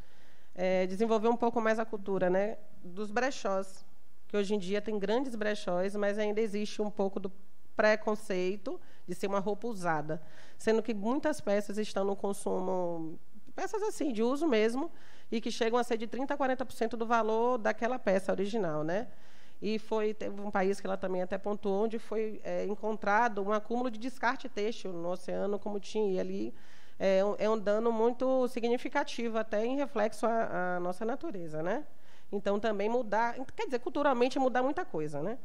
Speaker 5: É, desenvolver um pouco mais a cultura, né, dos brechós, que hoje em dia tem grandes brechós, mas ainda existe um pouco do preconceito de ser uma roupa usada, sendo que muitas peças estão no consumo, peças assim, de uso mesmo, e que chegam a ser de trinta por cento a quarenta por cento do valor daquela peça original, né? E foi, teve um país que ela também até pontuou, onde foi é, encontrado um acúmulo de descarte têxtil no oceano, como tinha, e ali é um, é um dano muito significativo, até em reflexo à, à nossa natureza, né? Então, também mudar, quer dizer, culturalmente mudar muita coisa, né?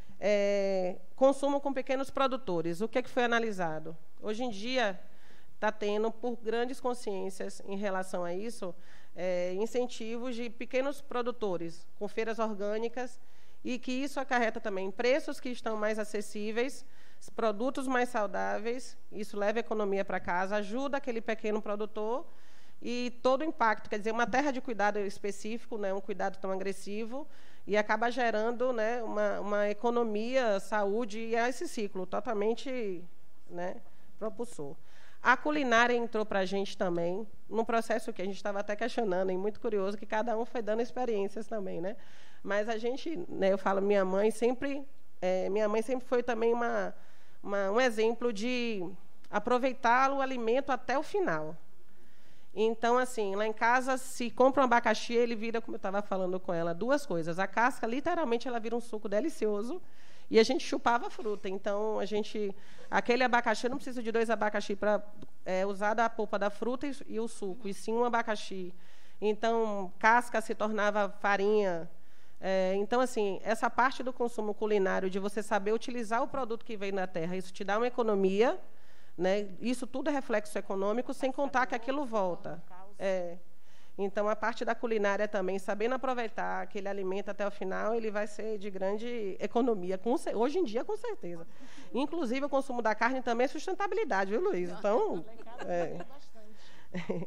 Speaker 5: É, consumo com pequenos produtores. O que, é que foi analisado? Hoje em dia, está tendo, por grandes consciências em relação a isso, é, incentivos de pequenos produtores, com feiras orgânicas, e que isso acarreta também preços que estão mais acessíveis, produtos mais saudáveis, isso leva a economia para casa, ajuda aquele pequeno produtor, e todo o impacto, quer dizer, uma terra de cuidado específico, né, um cuidado tão agressivo, e acaba gerando, né, uma, uma economia, saúde, e é esse ciclo totalmente, né, propulsor. A culinária entrou para a gente também, num processo que a gente estava até questionando, e muito curioso, que cada um foi dando experiências também, né? Mas a gente, né, eu falo, minha mãe sempre, é, minha mãe sempre foi também uma, uma, um exemplo de aproveitar o alimento até o final. Então, assim, lá em casa, se compra um abacaxi, ele vira, como eu estava falando com ela, duas coisas. A casca, literalmente, ela vira um suco delicioso, e a gente chupava a fruta. Então, a gente, aquele abacaxi, eu não preciso de dois abacaxi para é, usar da polpa da fruta e, e o suco, e sim um abacaxi. Então, casca se tornava farinha. É, então, assim, essa parte do consumo culinário, de você saber utilizar o produto que vem da terra, isso te dá uma economia, né? Isso tudo é reflexo econômico, sem contar que aquilo volta. É. Então, a parte da culinária também, sabendo aproveitar aquele alimento até o final, ele vai ser de grande economia, com, hoje em dia, com certeza. Inclusive, o consumo da carne também é sustentabilidade, viu, Luiz? Então, é.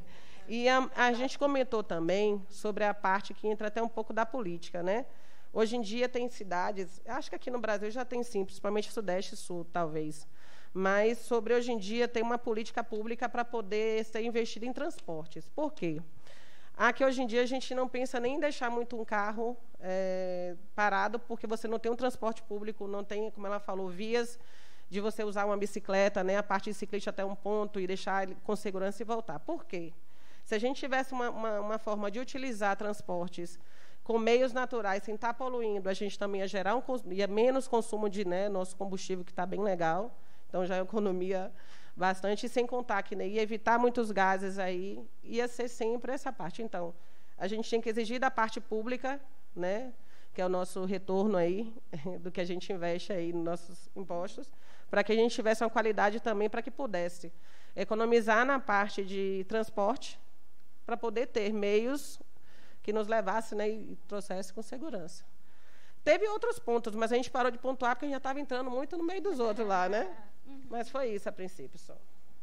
Speaker 5: E a, a gente comentou também sobre a parte que entra até um pouco da política, né? Hoje em dia tem cidades, acho que aqui no Brasil já tem sim, principalmente Sudeste e Sul, talvez, mas sobre hoje em dia tem uma política pública para poder ser investida em transportes. Por quê? Aqui hoje em dia a gente não pensa nem em deixar muito um carro é, parado, porque você não tem um transporte público, não tem, como ela falou, vias de você usar uma bicicleta, né, a parte de ciclista até um ponto e deixar ele com segurança e voltar. Por quê? Se a gente tivesse uma, uma, uma forma de utilizar transportes com meios naturais, sem estar poluindo, a gente também ia gerar um, ia menos consumo de, né, nosso combustível, que está bem legal, então já é economia bastante, e sem contar que, né, ia evitar muitos gases aí, ia ser sempre essa parte. Então, a gente tem que exigir da parte pública, né, que é o nosso retorno aí, do que a gente investe aí nos nossos impostos, para que a gente tivesse uma qualidade também para que pudesse economizar na parte de transporte, para poder ter meios que nos levasse, né, e trouxesse com segurança. Teve outros pontos, mas a gente parou de pontuar porque a gente já estava entrando muito no meio dos outros lá, né? Mas foi isso a princípio só.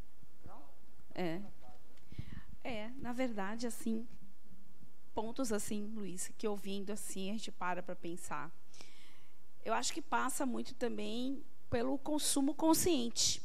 Speaker 1: É. É, na verdade, assim, pontos assim, Luiz, que ouvindo assim, a gente para para pensar. Eu acho que passa muito também pelo consumo consciente.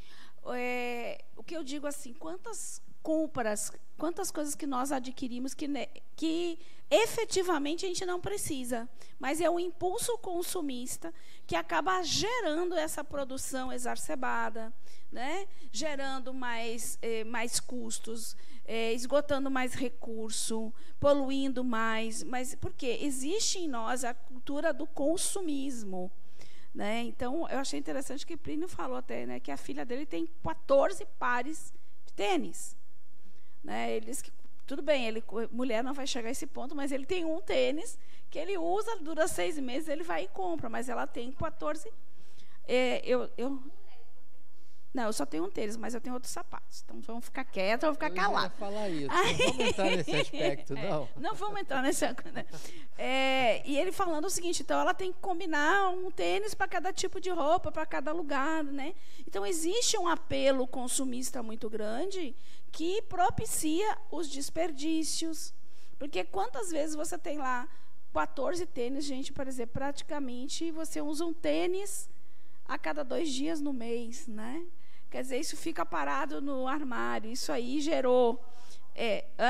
Speaker 1: É, o que eu digo assim, quantas compras, quantas coisas que nós adquirimos que, que efetivamente a gente não precisa, mas é o impulso consumista que acaba gerando essa produção exacerbada, né? Gerando mais, eh, mais custos, eh, esgotando mais recurso, poluindo mais. Mas por quê? Existe em nós a cultura do consumismo. Né? Então, eu achei interessante que o Plínio falou até, né, que a filha dele tem quatorze pares de tênis. Né? Ele disse que, tudo bem, ele, mulher não vai chegar a esse ponto, mas ele tem um tênis que ele usa, dura seis meses, ele vai e compra, mas ela tem quatorze. É, eu, eu, não, eu só tenho um tênis, mas eu tenho outros sapatos. Então, vamos ficar quietos, vamos ficar calados.
Speaker 2: Eu ia falar isso, não vamos entrar nesse aspecto, não.
Speaker 1: É, não vamos entrar nesse aspecto, né? É, e ele falando o seguinte, então, ela tem que combinar um tênis para cada tipo de roupa, para cada lugar, né? Então, existe um apelo consumista muito grande que propicia os desperdícios. Porque quantas vezes você tem lá quatorze tênis, gente, por exemplo, praticamente você usa um tênis a cada dois dias no mês, né? Quer dizer, isso fica parado no armário. Isso aí gerou... É, hã?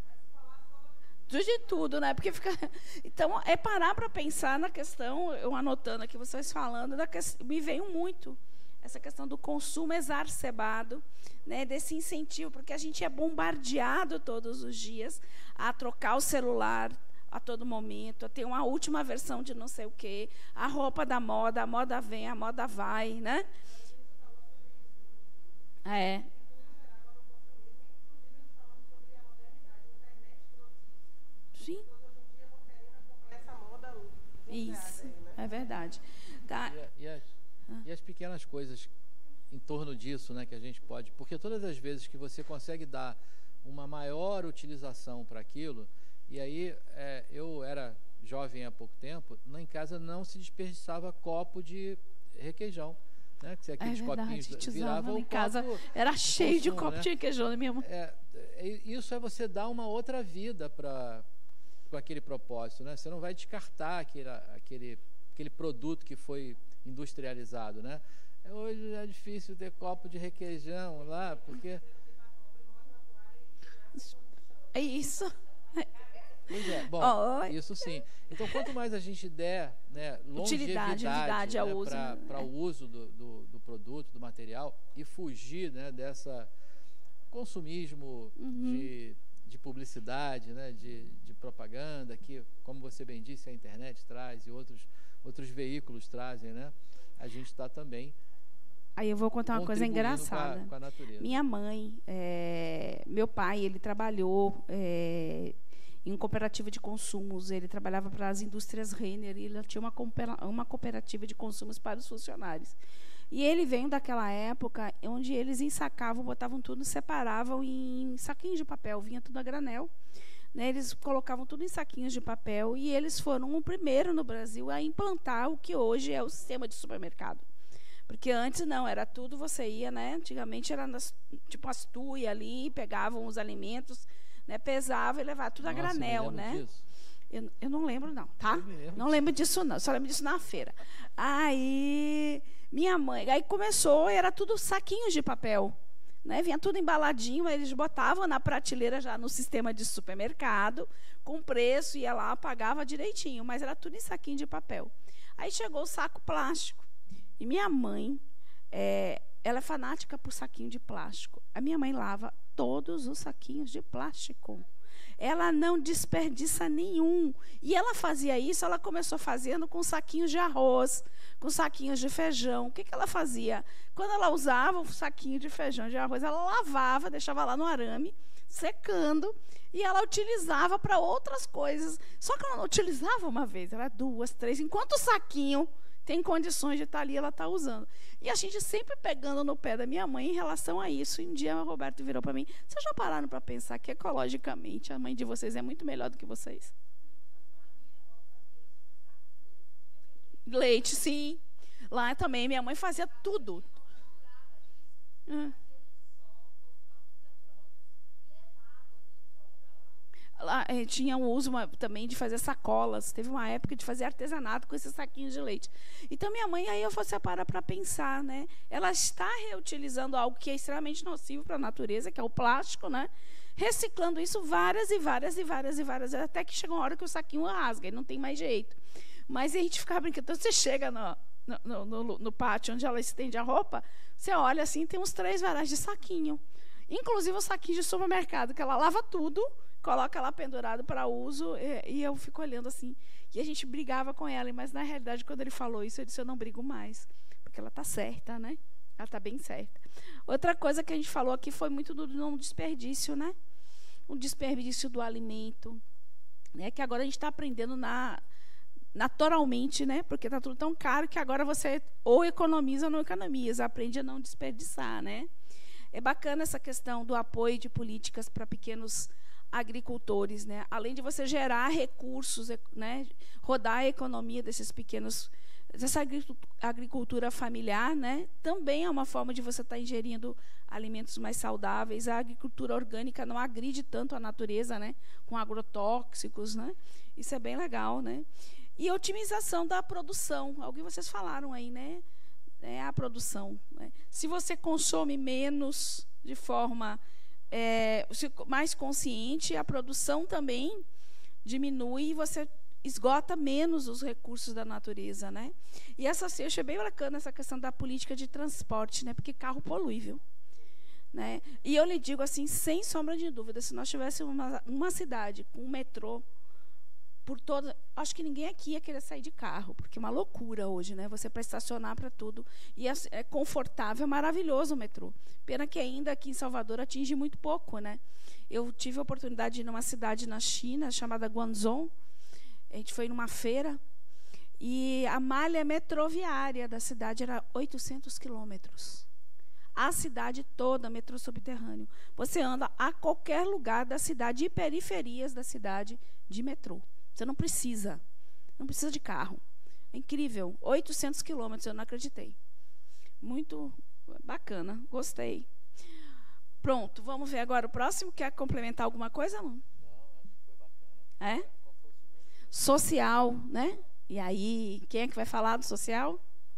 Speaker 1: De tudo, né? Porque fica... Então, é parar para pensar na questão, eu anotando aqui vocês falando, da que... me veio muito essa questão do consumo exacerbado, né? Desse incentivo, porque a gente é bombardeado todos os dias a trocar o celular a todo momento, a ter uma última versão de não sei o quê, a roupa da moda, a moda vem, a moda vai, né? É. Sim. Isso, é verdade. Tá.
Speaker 2: E, e, as, e as pequenas coisas em torno disso, né, que a gente pode... Porque todas as vezes que você consegue dar uma maior utilização para aquilo, e aí é, eu era jovem há pouco tempo, lá em casa não se desperdiçava copo de requeijão. Né? Que aqueles
Speaker 1: é verdade,
Speaker 2: copinhos viravam
Speaker 1: em casa
Speaker 2: copo
Speaker 1: era cheio
Speaker 2: consumo,
Speaker 1: de copo
Speaker 2: né?
Speaker 1: de requeijão mesmo.
Speaker 2: É, isso é você dar uma outra vida para aquele propósito, né? Você não vai descartar aquele, aquele, aquele produto que foi industrializado, né? Hoje é difícil ter copo de requeijão lá, porque...
Speaker 1: É isso.
Speaker 2: Pois é, bom,
Speaker 1: oh,
Speaker 2: isso sim. Então, quanto mais a gente der, né, longevidade,
Speaker 1: utilidade,
Speaker 2: né,
Speaker 1: uso,
Speaker 2: para
Speaker 1: é.
Speaker 2: o uso do, do, do produto, do material, e fugir, né, dessa consumismo
Speaker 1: uhum.
Speaker 2: de, de publicidade, né, de, de propaganda, que, como você bem disse, a internet traz e outros, outros veículos trazem, né? A gente está também...
Speaker 1: Aí eu vou contar uma coisa engraçada.
Speaker 2: Com a, com a natureza.
Speaker 1: Minha mãe, é, meu pai, ele trabalhou é, em um cooperativo de consumos. Ele trabalhava para as indústrias Renner e ele tinha uma, uma cooperativa de consumos para os funcionários. E ele veio daquela época onde eles ensacavam, botavam tudo, separavam em saquinhos de papel, vinha tudo a granel. Né, eles colocavam tudo em saquinhos de papel e eles foram o primeiro no Brasil a implantar o que hoje é o sistema de supermercado. Porque antes não, era tudo, você ia, né? Antigamente era nas, tipo as tuias ali, pegavam os alimentos, né? Pesava e levava tudo a
Speaker 2: Nossa, eu me
Speaker 1: granel,
Speaker 2: lembro
Speaker 1: né?
Speaker 2: disso.
Speaker 1: Eu, eu não lembro, não, tá?
Speaker 2: Eu me lembro
Speaker 1: Não
Speaker 2: disso.
Speaker 1: lembro disso, não. Só lembro disso na feira. Aí, minha mãe... Aí começou, era tudo saquinhos de papel. Né? Vinha tudo embaladinho, eles botavam na prateleira já no sistema de supermercado, com preço, ia lá, pagava direitinho, mas era tudo em saquinho de papel. Aí chegou o saco plástico. E minha mãe, é, ela é fanática por saquinho de plástico. A minha mãe lava todos os saquinhos de plástico. Ela não desperdiça nenhum. E ela fazia isso, ela começou fazendo com saquinhos de arroz, com saquinhos de feijão. O que, que ela fazia? Quando ela usava o saquinho de feijão, de arroz, ela lavava, deixava lá no arame, secando, e ela utilizava para outras coisas. Só que ela não utilizava uma vez, era duas, três. Enquanto o saquinho tem condições de estar ali, ela está usando. E a gente sempre pegando no pé da minha mãe em relação a isso. E um dia o Roberto virou para mim: vocês já pararam para pensar que ecologicamente a mãe de vocês é muito melhor do que vocês? Leite, sim. Lá também minha mãe fazia tudo. Ah. Lá, eh, tinha o uso uma, também de fazer sacolas. Teve uma época de fazer artesanato com esses saquinhos de leite. Então, minha mãe, aí eu você para para pensar, né? Ela está reutilizando algo que é extremamente nocivo para a natureza, que é o plástico, né? Reciclando isso várias e várias e várias e várias, até que chega uma hora que o saquinho rasga e não tem mais jeito. Mas a gente ficava brincando. Então, você chega no, no, no, no pátio onde ela estende a roupa, você olha assim, tem uns três varais de saquinho. Inclusive o saquinho de supermercado, que ela lava tudo, coloca lá pendurado para uso, e, e eu fico olhando assim. E a gente brigava com ela, mas na realidade, quando ele falou isso, eu disse: eu não brigo mais, porque ela está certa, né? Ela está bem certa. Outra coisa que a gente falou aqui foi muito do não desperdício, né? O desperdício do alimento, né? Que agora a gente está aprendendo na, naturalmente, né? Porque está tudo tão caro que agora você ou economiza ou não economiza, aprende a não desperdiçar, né? É bacana essa questão do apoio de políticas para pequenos agricultores, né? Além de você gerar recursos, né? Rodar a economia desses pequenos, dessa agricultura familiar, né? Também é uma forma de você estar ingerindo alimentos mais saudáveis. A agricultura orgânica não agride tanto a natureza, né? Com agrotóxicos, né? Isso é bem legal, né? E a otimização da produção. Alguém vocês falaram aí, né? É a produção, né? Se você consome menos de forma é, mais consciente, a produção também diminui e você esgota menos os recursos da natureza, né? E essa, eu achei bem bacana essa questão da política de transporte, né? Porque carro polui, viu? Né? E eu lhe digo assim, sem sombra de dúvida, se nós tivéssemos uma, uma cidade com um metrô por toda, acho que ninguém aqui ia querer sair de carro, porque é uma loucura hoje, né? Você para estacionar para tudo. E é, é confortável, é maravilhoso o metrô. Pena que ainda aqui em Salvador atinge muito pouco, né? Eu tive a oportunidade de ir numa cidade na China chamada Guangzhou. A gente foi numa feira e a malha metroviária da cidade era oitocentos quilômetros. A cidade toda, metrô subterrâneo. Você anda a qualquer lugar da cidade e periferias da cidade de metrô. Você não precisa, não precisa de carro. É incrível, oitocentos quilômetros, eu não acreditei. Muito bacana, gostei. Pronto, vamos ver agora o próximo. Quer complementar alguma coisa, não? Não, acho que foi bacana. É? Social, né? E aí, quem é que vai falar do social?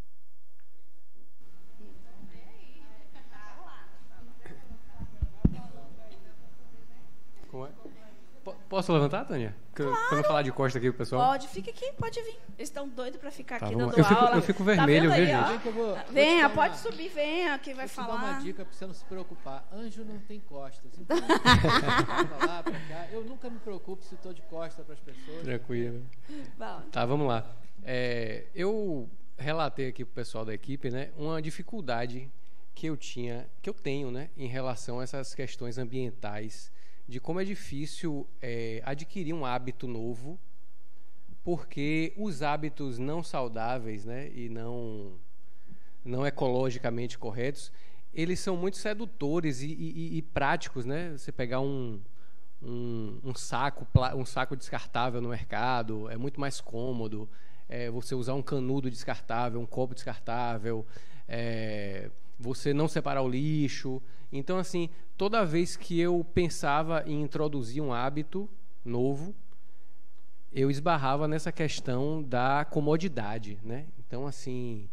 Speaker 8: Como é? Posso levantar, Tânia? Claro. Para não falar de costa aqui pro pessoal.
Speaker 1: Pode, fica aqui, pode vir. Eles estão doidos para ficar
Speaker 8: tá,
Speaker 1: aqui
Speaker 8: dando
Speaker 1: eu fico,
Speaker 8: aula. Eu fico vermelho,
Speaker 1: tá
Speaker 8: viu,
Speaker 1: gente?
Speaker 2: Vou,
Speaker 1: venha,
Speaker 2: vou
Speaker 1: pode
Speaker 2: uma,
Speaker 1: subir, venha, quem vai
Speaker 2: vou
Speaker 1: falar.
Speaker 2: Vou te dar uma dica para você não se preocupar. Anjo não tem costas. Então, pra lá, pra cá. Eu nunca me preocupo se estou de costa para as pessoas.
Speaker 8: Tranquilo.
Speaker 1: Bom.
Speaker 8: Tá, vamos lá. É, eu relatei aqui pro pessoal da equipe, né, uma dificuldade que eu tinha, que eu tenho, né, em relação a essas questões ambientais, de como é difícil é, adquirir um hábito novo, porque os hábitos não saudáveis, né, e não, não ecologicamente corretos, eles são muito sedutores e, e, e práticos, né? Você pegar um, um, um, saco, um saco descartável no mercado, é muito mais cômodo. É, você usar um canudo descartável, um copo descartável, é, você não separar o lixo. Então, assim, toda vez que eu pensava em introduzir um hábito novo, eu esbarrava nessa questão da comodidade, né? Então, assim,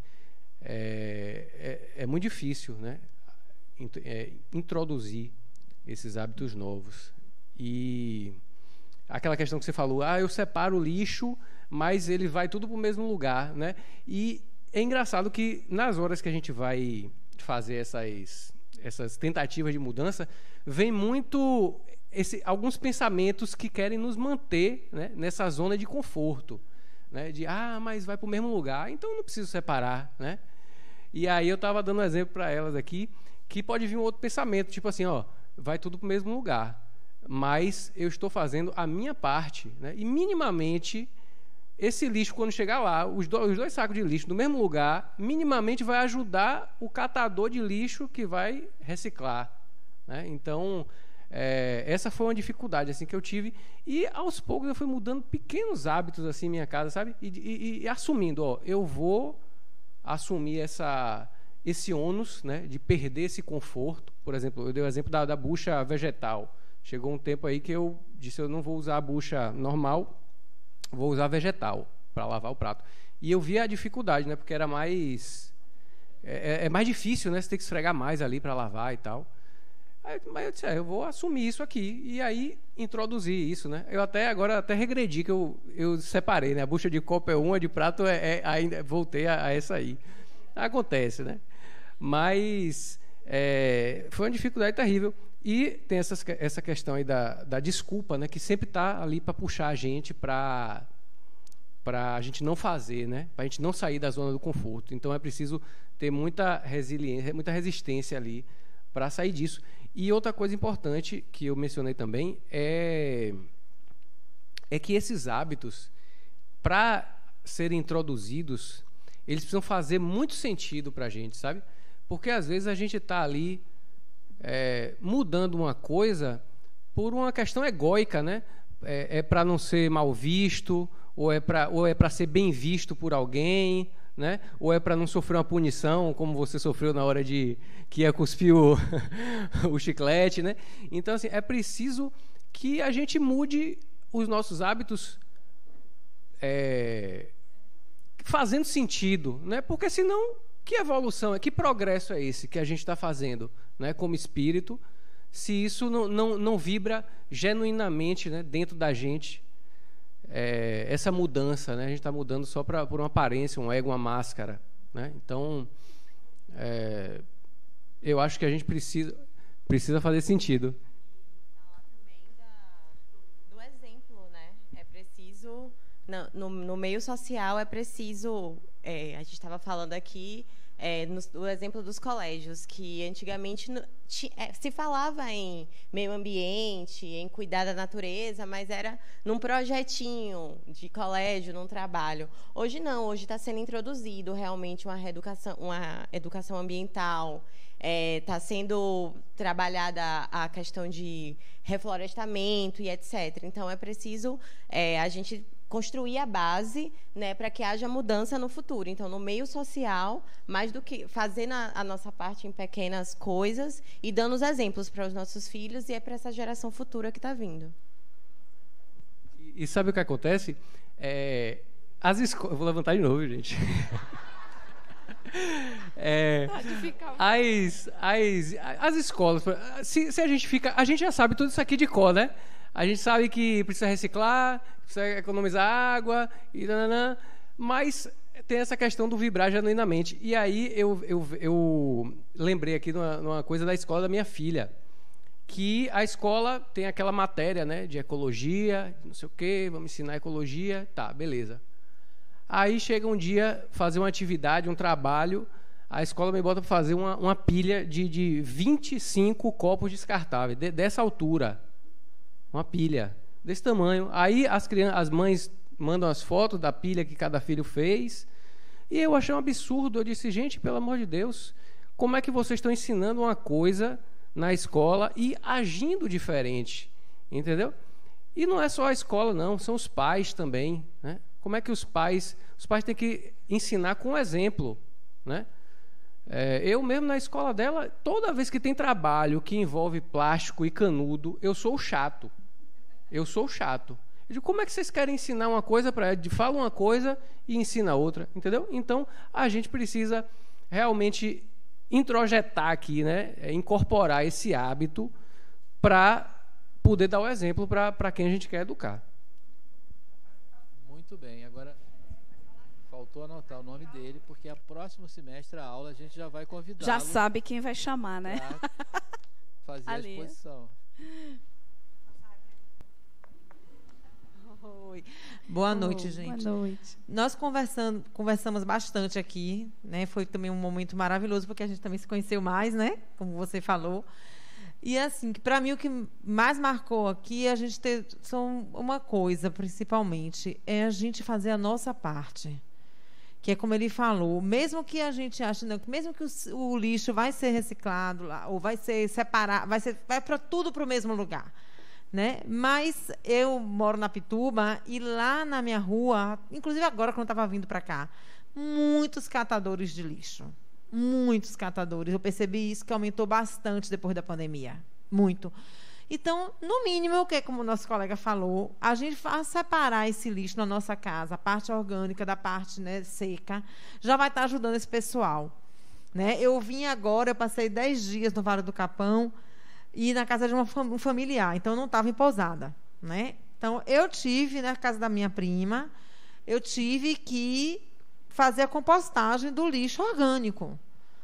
Speaker 8: é, é, é muito difícil, né? É, introduzir esses hábitos novos. E aquela questão que você falou, ah, eu separo o lixo, mas ele vai tudo para o mesmo lugar, né? E é engraçado que nas horas que a gente vai fazer essas, essas tentativas de mudança, vem muito esse, alguns pensamentos que querem nos manter, né, nessa zona de conforto, né? De, ah, mas vai para o mesmo lugar, então eu não preciso separar, né? E aí eu estava dando um exemplo para elas aqui, que pode vir um outro pensamento, tipo assim, ó, vai tudo para o mesmo lugar, mas eu estou fazendo a minha parte, né? E minimamente esse lixo, quando chegar lá, os dois, os dois sacos de lixo no mesmo lugar, minimamente vai ajudar o catador de lixo que vai reciclar, né? Então, é, essa foi uma dificuldade assim que eu tive, e aos poucos eu fui mudando pequenos hábitos assim em minha casa, sabe? E, e, e assumindo, ó, eu vou assumir essa, esse ônus, né, de perder esse conforto. Por exemplo, eu dei o exemplo da, da bucha vegetal. Chegou um tempo aí que eu disse, eu não vou usar a bucha normal, vou usar vegetal para lavar o prato. E eu vi a dificuldade, né, porque era mais é, é mais difícil, né, você tem que esfregar mais ali para lavar e tal. Aí, mas eu disse, é, eu vou assumir isso aqui e aí introduzir isso, né? Eu até agora até regredi que eu, eu separei, né? A bucha de copo é uma, de prato é, é ainda voltei a, a essa aí. Acontece, né? Mas é, foi uma dificuldade terrível. E tem essas, essa questão aí da, da desculpa, né? Que sempre está ali para puxar a gente para para a gente não fazer, né? Para a gente não sair da zona do conforto. Então é preciso ter muita resiliência, muita resistência ali para sair disso. E outra coisa importante que eu mencionei também é, é que esses hábitos, para serem introduzidos, eles precisam fazer muito sentido para a gente, sabe? Porque às vezes a gente está ali é, mudando uma coisa por uma questão egóica, né? É, é para não ser mal visto, ou é para ou é para ser bem visto por alguém, né? Ou é para não sofrer uma punição, como você sofreu na hora de que ia cuspir o, o chiclete, né? Então, assim, é preciso que a gente mude os nossos hábitos é, fazendo sentido, né? Porque senão, que evolução, que progresso é esse que a gente está fazendo, né? Como espírito, se isso não, não, não vibra genuinamente, né? Dentro da gente. É, essa mudança, né? A gente está mudando só pra, por uma aparência, um ego, uma máscara, né? Então, é, eu acho que a gente precisa, precisa fazer sentido.
Speaker 9: Falar também da, do exemplo, né? É preciso, no, no meio social, é preciso, é, a gente estava falando aqui, É, no, no exemplo dos colégios, que antigamente no, ti, é, se falava em meio ambiente, em cuidar da natureza, mas era num projetinho de colégio, num trabalho. Hoje não, hoje está sendo introduzido realmente uma educação, uma educação ambiental, está é, sendo trabalhada a questão de reflorestamento e etcétera. Então, é preciso é, a gente construir a base, né, para que haja mudança no futuro. Então, no meio social, mais do que fazendo a, a nossa parte em pequenas coisas e dando os exemplos para os nossos filhos e é para essa geração futura que está vindo.
Speaker 8: E, e sabe o que acontece? É, as escolas... Eu vou levantar de novo, gente. É, as, as, as escolas... Se, se a gente fica... A gente já sabe tudo isso aqui de cor, né? A gente sabe que precisa reciclar, precisa economizar água, e nananã, mas tem essa questão do vibrar genuinamente. E aí eu, eu, eu lembrei aqui de uma, de uma coisa da escola da minha filha, que a escola tem aquela matéria, né, de ecologia, não sei o quê, vamos ensinar ecologia, tá, beleza. Aí chega um dia fazer uma atividade, um trabalho, a escola me bota para fazer uma, uma pilha de, de vinte e cinco copos descartáveis, de, dessa altura. Uma pilha desse tamanho. Aí as, crianças, as mães mandam as fotos da pilha que cada filho fez. E eu achei um absurdo. Eu disse, gente, pelo amor de Deus, como é que vocês estão ensinando uma coisa na escola e agindo diferente? Entendeu? E não é só a escola, não. São os pais também, né? Como é que os pais... Os pais têm que ensinar com exemplo, né? É, eu mesmo na escola dela, toda vez que tem trabalho que envolve plástico e canudo, eu sou o chato. Eu sou o chato. Eu digo, como é que vocês querem ensinar uma coisa para ela? Fala uma coisa e ensina outra, entendeu? Então, a gente precisa realmente introjetar aqui, né? Incorporar esse hábito para poder dar o exemplo para quem a gente quer educar.
Speaker 2: Muito bem. Agora, faltou anotar o nome dele, porque a próximo semestre a aula a gente já vai convidá-lo.
Speaker 1: Já sabe quem vai chamar, né?
Speaker 2: Fazer a
Speaker 1: Ali.
Speaker 2: exposição.
Speaker 10: Oi. Boa noite,
Speaker 1: Oh,
Speaker 10: gente.
Speaker 1: boa noite.
Speaker 10: Nós conversando, conversamos bastante aqui, né? Foi também um momento maravilhoso, porque a gente também se conheceu mais, né? Como você falou. E assim, para mim o que mais marcou aqui, a gente ter são uma coisa, principalmente, é a gente fazer a nossa parte. Que é como ele falou, mesmo que a gente ache, não, mesmo que o, o lixo vai ser reciclado lá, ou vai ser separado, vai ser vai para tudo para o mesmo lugar. Né? Mas eu moro na Pituba e lá na minha rua, inclusive agora quando eu estava vindo para cá, muitos catadores de lixo. Muitos catadores. Eu percebi isso que aumentou bastante depois da pandemia. Muito. Então, no mínimo, o que, como o nosso colega falou, a gente faz separar esse lixo na nossa casa, a parte orgânica da parte, né, seca, já vai estar ajudando esse pessoal. Né? Eu vim agora, eu passei dez dias no Vale do Capão, e na casa de uma fam- um familiar, então eu não estava em pousada, né? Então eu tive na casa da minha prima, eu tive que fazer a compostagem do lixo orgânico,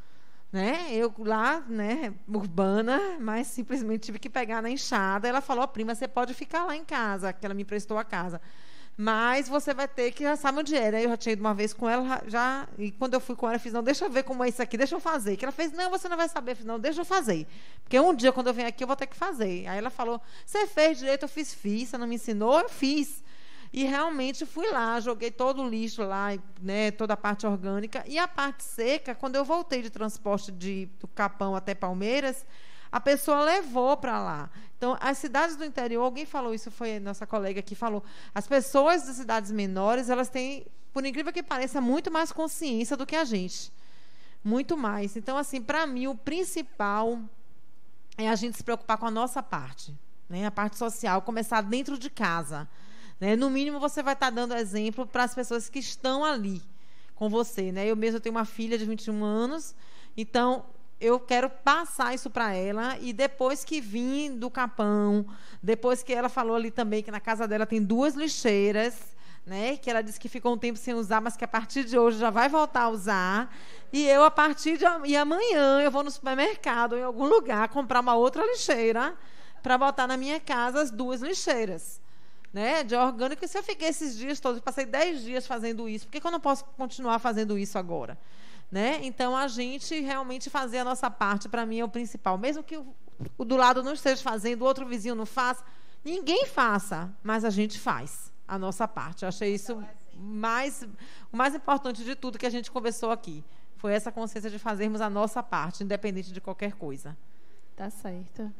Speaker 10: né? Eu lá, né, urbana, mas simplesmente tive que pegar na enxada. Ela falou: oh, prima, você pode ficar lá em casa, que ela me emprestou a casa, mas você vai ter que já sabe onde era. Aí eu já tinha ido uma vez com ela, já, e quando eu fui com ela, eu fiz, não, deixa eu ver como é isso aqui, deixa eu fazer. Que ela fez, não, você não vai saber. Eu fiz, não, deixa eu fazer. Porque um dia, quando eu venho aqui, eu vou ter que fazer. Aí ela falou, você fez direito? Eu fiz, fiz. Você não me ensinou? Eu fiz. E realmente fui lá, joguei todo o lixo lá, né, toda a parte orgânica. E a parte seca, quando eu voltei de transporte de, do Capão até Palmeiras, a pessoa levou para lá. Então, as cidades do interior, alguém falou isso, foi a nossa colega que falou, as pessoas das cidades menores, elas têm, por incrível que pareça, muito mais consciência do que a gente. Muito mais. Então, assim, para mim, o principal é a gente se preocupar com a nossa parte, né? A parte social, começar dentro de casa. Né? No mínimo, você vai estar dando exemplo para as pessoas que estão ali com você. Né? Eu mesma tenho uma filha de vinte e um anos, então eu quero passar isso para ela, e depois que vim do Capão, depois que ela falou ali também que na casa dela tem duas lixeiras, né, que ela disse que ficou um tempo sem usar, mas que a partir de hoje já vai voltar a usar, e eu a partir de e amanhã eu vou no supermercado, em algum lugar, comprar uma outra lixeira para botar na minha casa as duas lixeiras, né, de orgânico. E se eu fiquei esses dias todos, passei dez dias fazendo isso, por que, que eu não posso continuar fazendo isso agora? Né? Então, a gente realmente fazer a nossa parte, para mim, é o principal. Mesmo que o, o do lado não esteja fazendo, o outro vizinho não faça, ninguém faça, mas a gente faz a nossa parte. Eu achei isso mais, o mais importante de tudo que a gente conversou aqui. Foi essa consciência de fazermos a nossa parte, independente de qualquer coisa.
Speaker 1: Tá certo.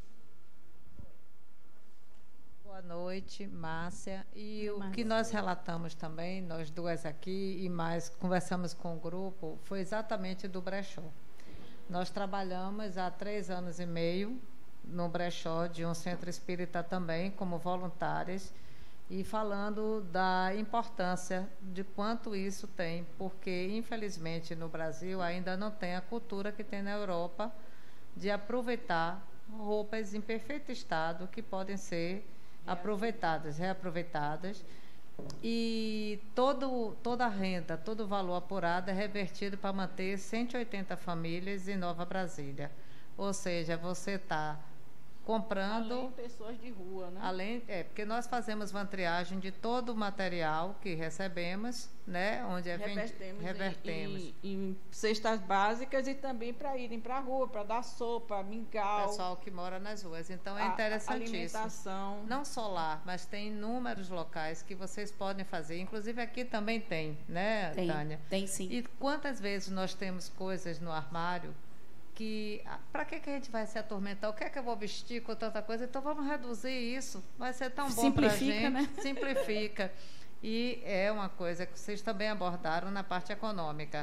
Speaker 11: Boa noite, Márcia. E o
Speaker 1: Márcia.
Speaker 11: que nós relatamos também, nós duas aqui, e mais conversamos com o grupo, foi exatamente do brechó. Nós trabalhamos há três anos e meio no brechó de um centro espírita também, como voluntárias, e falando da importância de quanto isso tem, porque, infelizmente, no Brasil ainda não tem a cultura que tem na Europa de aproveitar roupas em perfeito estado que podem ser aproveitadas, reaproveitadas, e todo, toda a renda, todo o valor apurado é revertido para manter cento e oitenta famílias em Nova Brasília. Ou seja, você está comprando...
Speaker 12: Além pessoas de rua, né?
Speaker 11: Além, é, porque nós fazemos vantriagem de todo o material que recebemos, né, onde é vendido,
Speaker 12: revertemos,
Speaker 11: revertemos.
Speaker 12: Em, em, em cestas básicas, e também para irem para a rua, para dar sopa, mingau.
Speaker 11: Pessoal que mora nas ruas. Então, é interessantíssimo.
Speaker 12: Alimentação.
Speaker 11: Não só lá, mas tem inúmeros locais que vocês podem fazer. Inclusive, aqui também tem, né,
Speaker 1: Tem,
Speaker 11: Tânia?
Speaker 1: tem sim.
Speaker 11: E quantas vezes nós temos coisas no armário que... Para que, que a gente vai se atormentar? O que é que eu vou vestir com tanta coisa? Então, vamos reduzir isso. Vai ser tão bom para a gente.
Speaker 1: Simplifica, né?
Speaker 11: Simplifica. E é uma coisa que vocês também abordaram na parte econômica.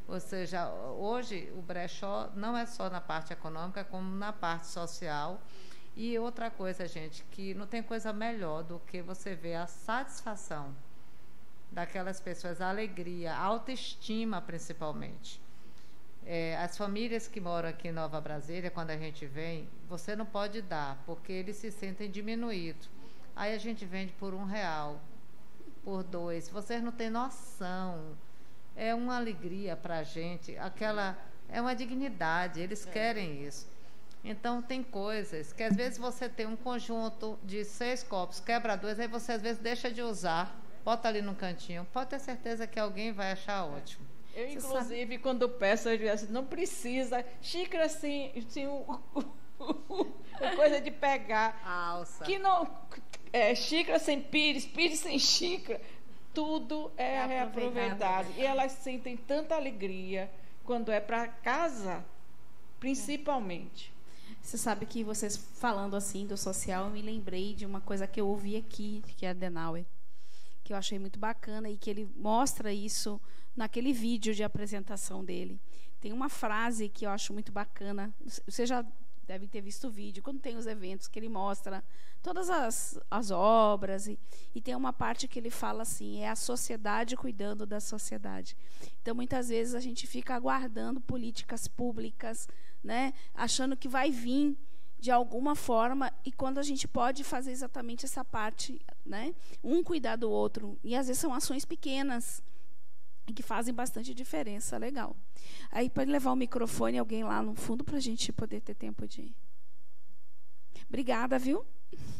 Speaker 11: Ou seja, hoje o brechó não é só na parte econômica, como na parte social. E outra coisa, gente, que não tem coisa melhor do que você ver a satisfação daquelas pessoas, a alegria, a autoestima, principalmente. É, as famílias que moram aqui em Nova Brasília, quando a gente vem, você não pode dar, porque eles se sentem diminuídos. Aí a gente vende por um real, por dois. Vocês não têm noção. É uma alegria para a gente, aquela, é uma dignidade, eles querem isso. Então, tem coisas que, às vezes, você tem um conjunto de seis copos, quebra dois, aí você, às vezes, deixa de usar, bota ali no cantinho. Pode ter certeza que alguém vai achar ótimo.
Speaker 12: Eu, inclusive, quando peço, eu digo assim, não precisa, xícara assim, assim o, o, o, coisa de pegar.
Speaker 11: Alça.
Speaker 12: Que não, é, xícara sem pires, pires sem xícara. Tudo é, é reaproveitado. E elas sentem tanta alegria quando é para casa, principalmente.
Speaker 1: Você sabe que vocês falando assim do social, eu me lembrei de uma coisa que eu ouvi aqui, que é Adenauer, que eu achei muito bacana e que ele mostra isso naquele vídeo de apresentação dele. Tem uma frase que eu acho muito bacana. Você já deve ter visto o vídeo, quando tem os eventos que ele mostra todas as, as obras e, e tem uma parte que ele fala assim, é a sociedade cuidando da sociedade. Então, muitas vezes a gente fica aguardando políticas públicas, né, achando que vai vir de alguma forma, e quando a gente pode fazer exatamente essa parte, né, um cuidar do outro, e às vezes são ações pequenas que fazem bastante diferença. Legal. Aí pode levar o microfone alguém lá no fundo para a gente poder ter tempo de... Obrigada, viu?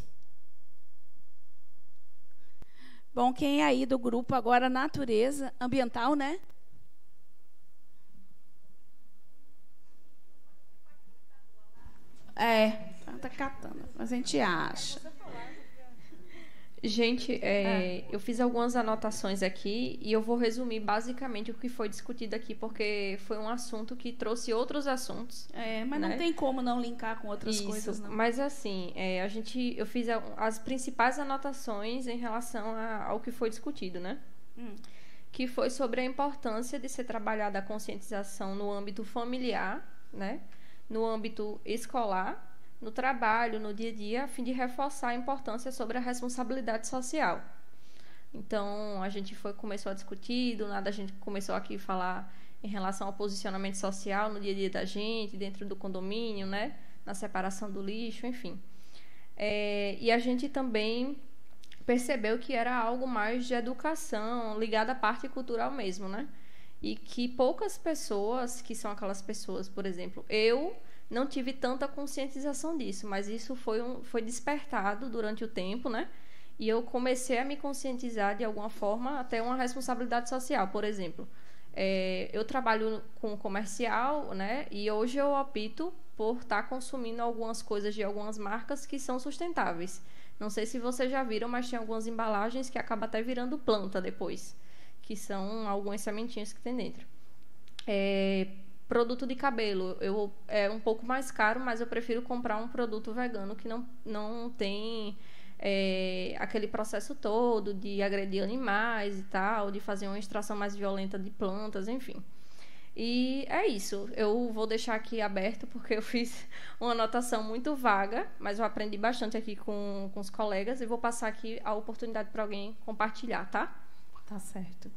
Speaker 1: Bom, quem é aí do grupo agora natureza ambiental, né? É, tá catando, mas a gente acha.
Speaker 13: Gente, é, é. eu fiz algumas anotações aqui e eu vou resumir basicamente o que foi discutido aqui, porque foi um assunto que trouxe outros assuntos.
Speaker 1: É, mas
Speaker 13: né?
Speaker 1: não tem como não linkar com outras
Speaker 13: Isso,
Speaker 1: coisas, não.
Speaker 13: Mas assim, é, a gente, eu fiz a, as principais anotações em relação a, ao que foi discutido, né? Hum. Que foi sobre a importância de ser trabalhada a conscientização no âmbito familiar, né? No âmbito escolar, no trabalho, no dia a dia, a fim de reforçar a importância sobre a responsabilidade social. Então, a gente foi, começou a discutir, do nada a gente começou aqui a falar em relação ao posicionamento social no dia a dia da gente, dentro do condomínio, né? Na separação do lixo, enfim. É, e a gente também percebeu que era algo mais de educação, ligado à parte cultural mesmo, né? E que poucas pessoas, que são aquelas pessoas, por exemplo, eu... não tive tanta conscientização disso, mas isso foi, um, foi despertado durante o tempo, né? E eu comecei a me conscientizar de alguma forma até uma responsabilidade social. Por exemplo, é, eu trabalho com comercial, né? E hoje eu opto por estar consumindo algumas coisas de algumas marcas que são sustentáveis. Não sei se vocês já viram, mas tem algumas embalagens que acabam até virando planta depois, que são algumas sementinhas que tem dentro. É... Produto de cabelo, eu, é um pouco mais caro, mas eu prefiro comprar um produto vegano que não, não tem é, aquele processo todo de agredir animais e tal, de fazer uma extração mais violenta de plantas, enfim. E é isso. Eu vou deixar aqui aberto, porque eu fiz uma anotação muito vaga, mas eu aprendi bastante aqui com, com os colegas e vou passar aqui a oportunidade para alguém compartilhar, tá?
Speaker 1: Tá certo.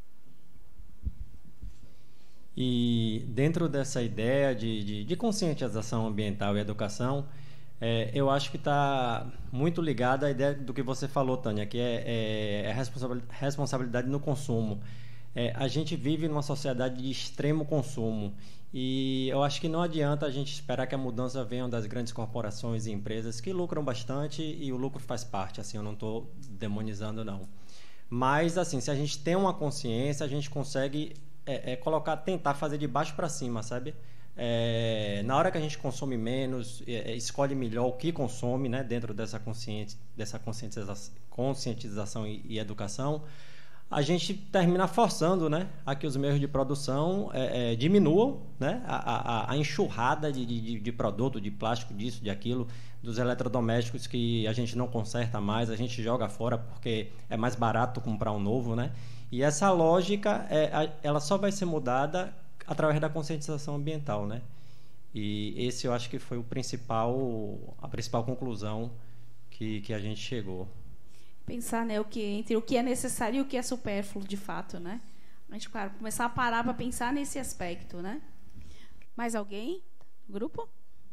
Speaker 14: E dentro dessa ideia de, de, de conscientização ambiental e educação, é, eu acho que está muito ligada à ideia do que você falou, Tânia, que é, é a responsabilidade no consumo. É, a gente vive numa sociedade de extremo consumo e eu acho que não adianta a gente esperar que a mudança venha das grandes corporações e empresas que lucram bastante, e o lucro faz parte, assim, eu não estou demonizando, não. Mas, assim, se a gente tem uma consciência, a gente consegue... É, é colocar, tentar fazer de baixo para cima, sabe? É, na hora que a gente consome menos, é, escolhe melhor o que consome, né? Dentro dessa, consciência, dessa conscientização, conscientização e, e educação, a gente termina forçando, né, a que os meios de produção é, é, diminuam, né? A, a, a enxurrada de, de, de produto, de plástico, disso, de aquilo, dos eletrodomésticos que a gente não conserta mais, a gente joga fora porque é mais barato comprar um novo, né? E essa lógica, é, ela só vai ser mudada através da conscientização ambiental, né? E esse eu acho que foi o principal, a principal conclusão que, que a gente chegou.
Speaker 1: Pensar, né, o que, entre o que é necessário e o que é supérfluo, de fato, né? A gente, claro, começar a parar para pensar nesse aspecto, né? Mais alguém? Grupo?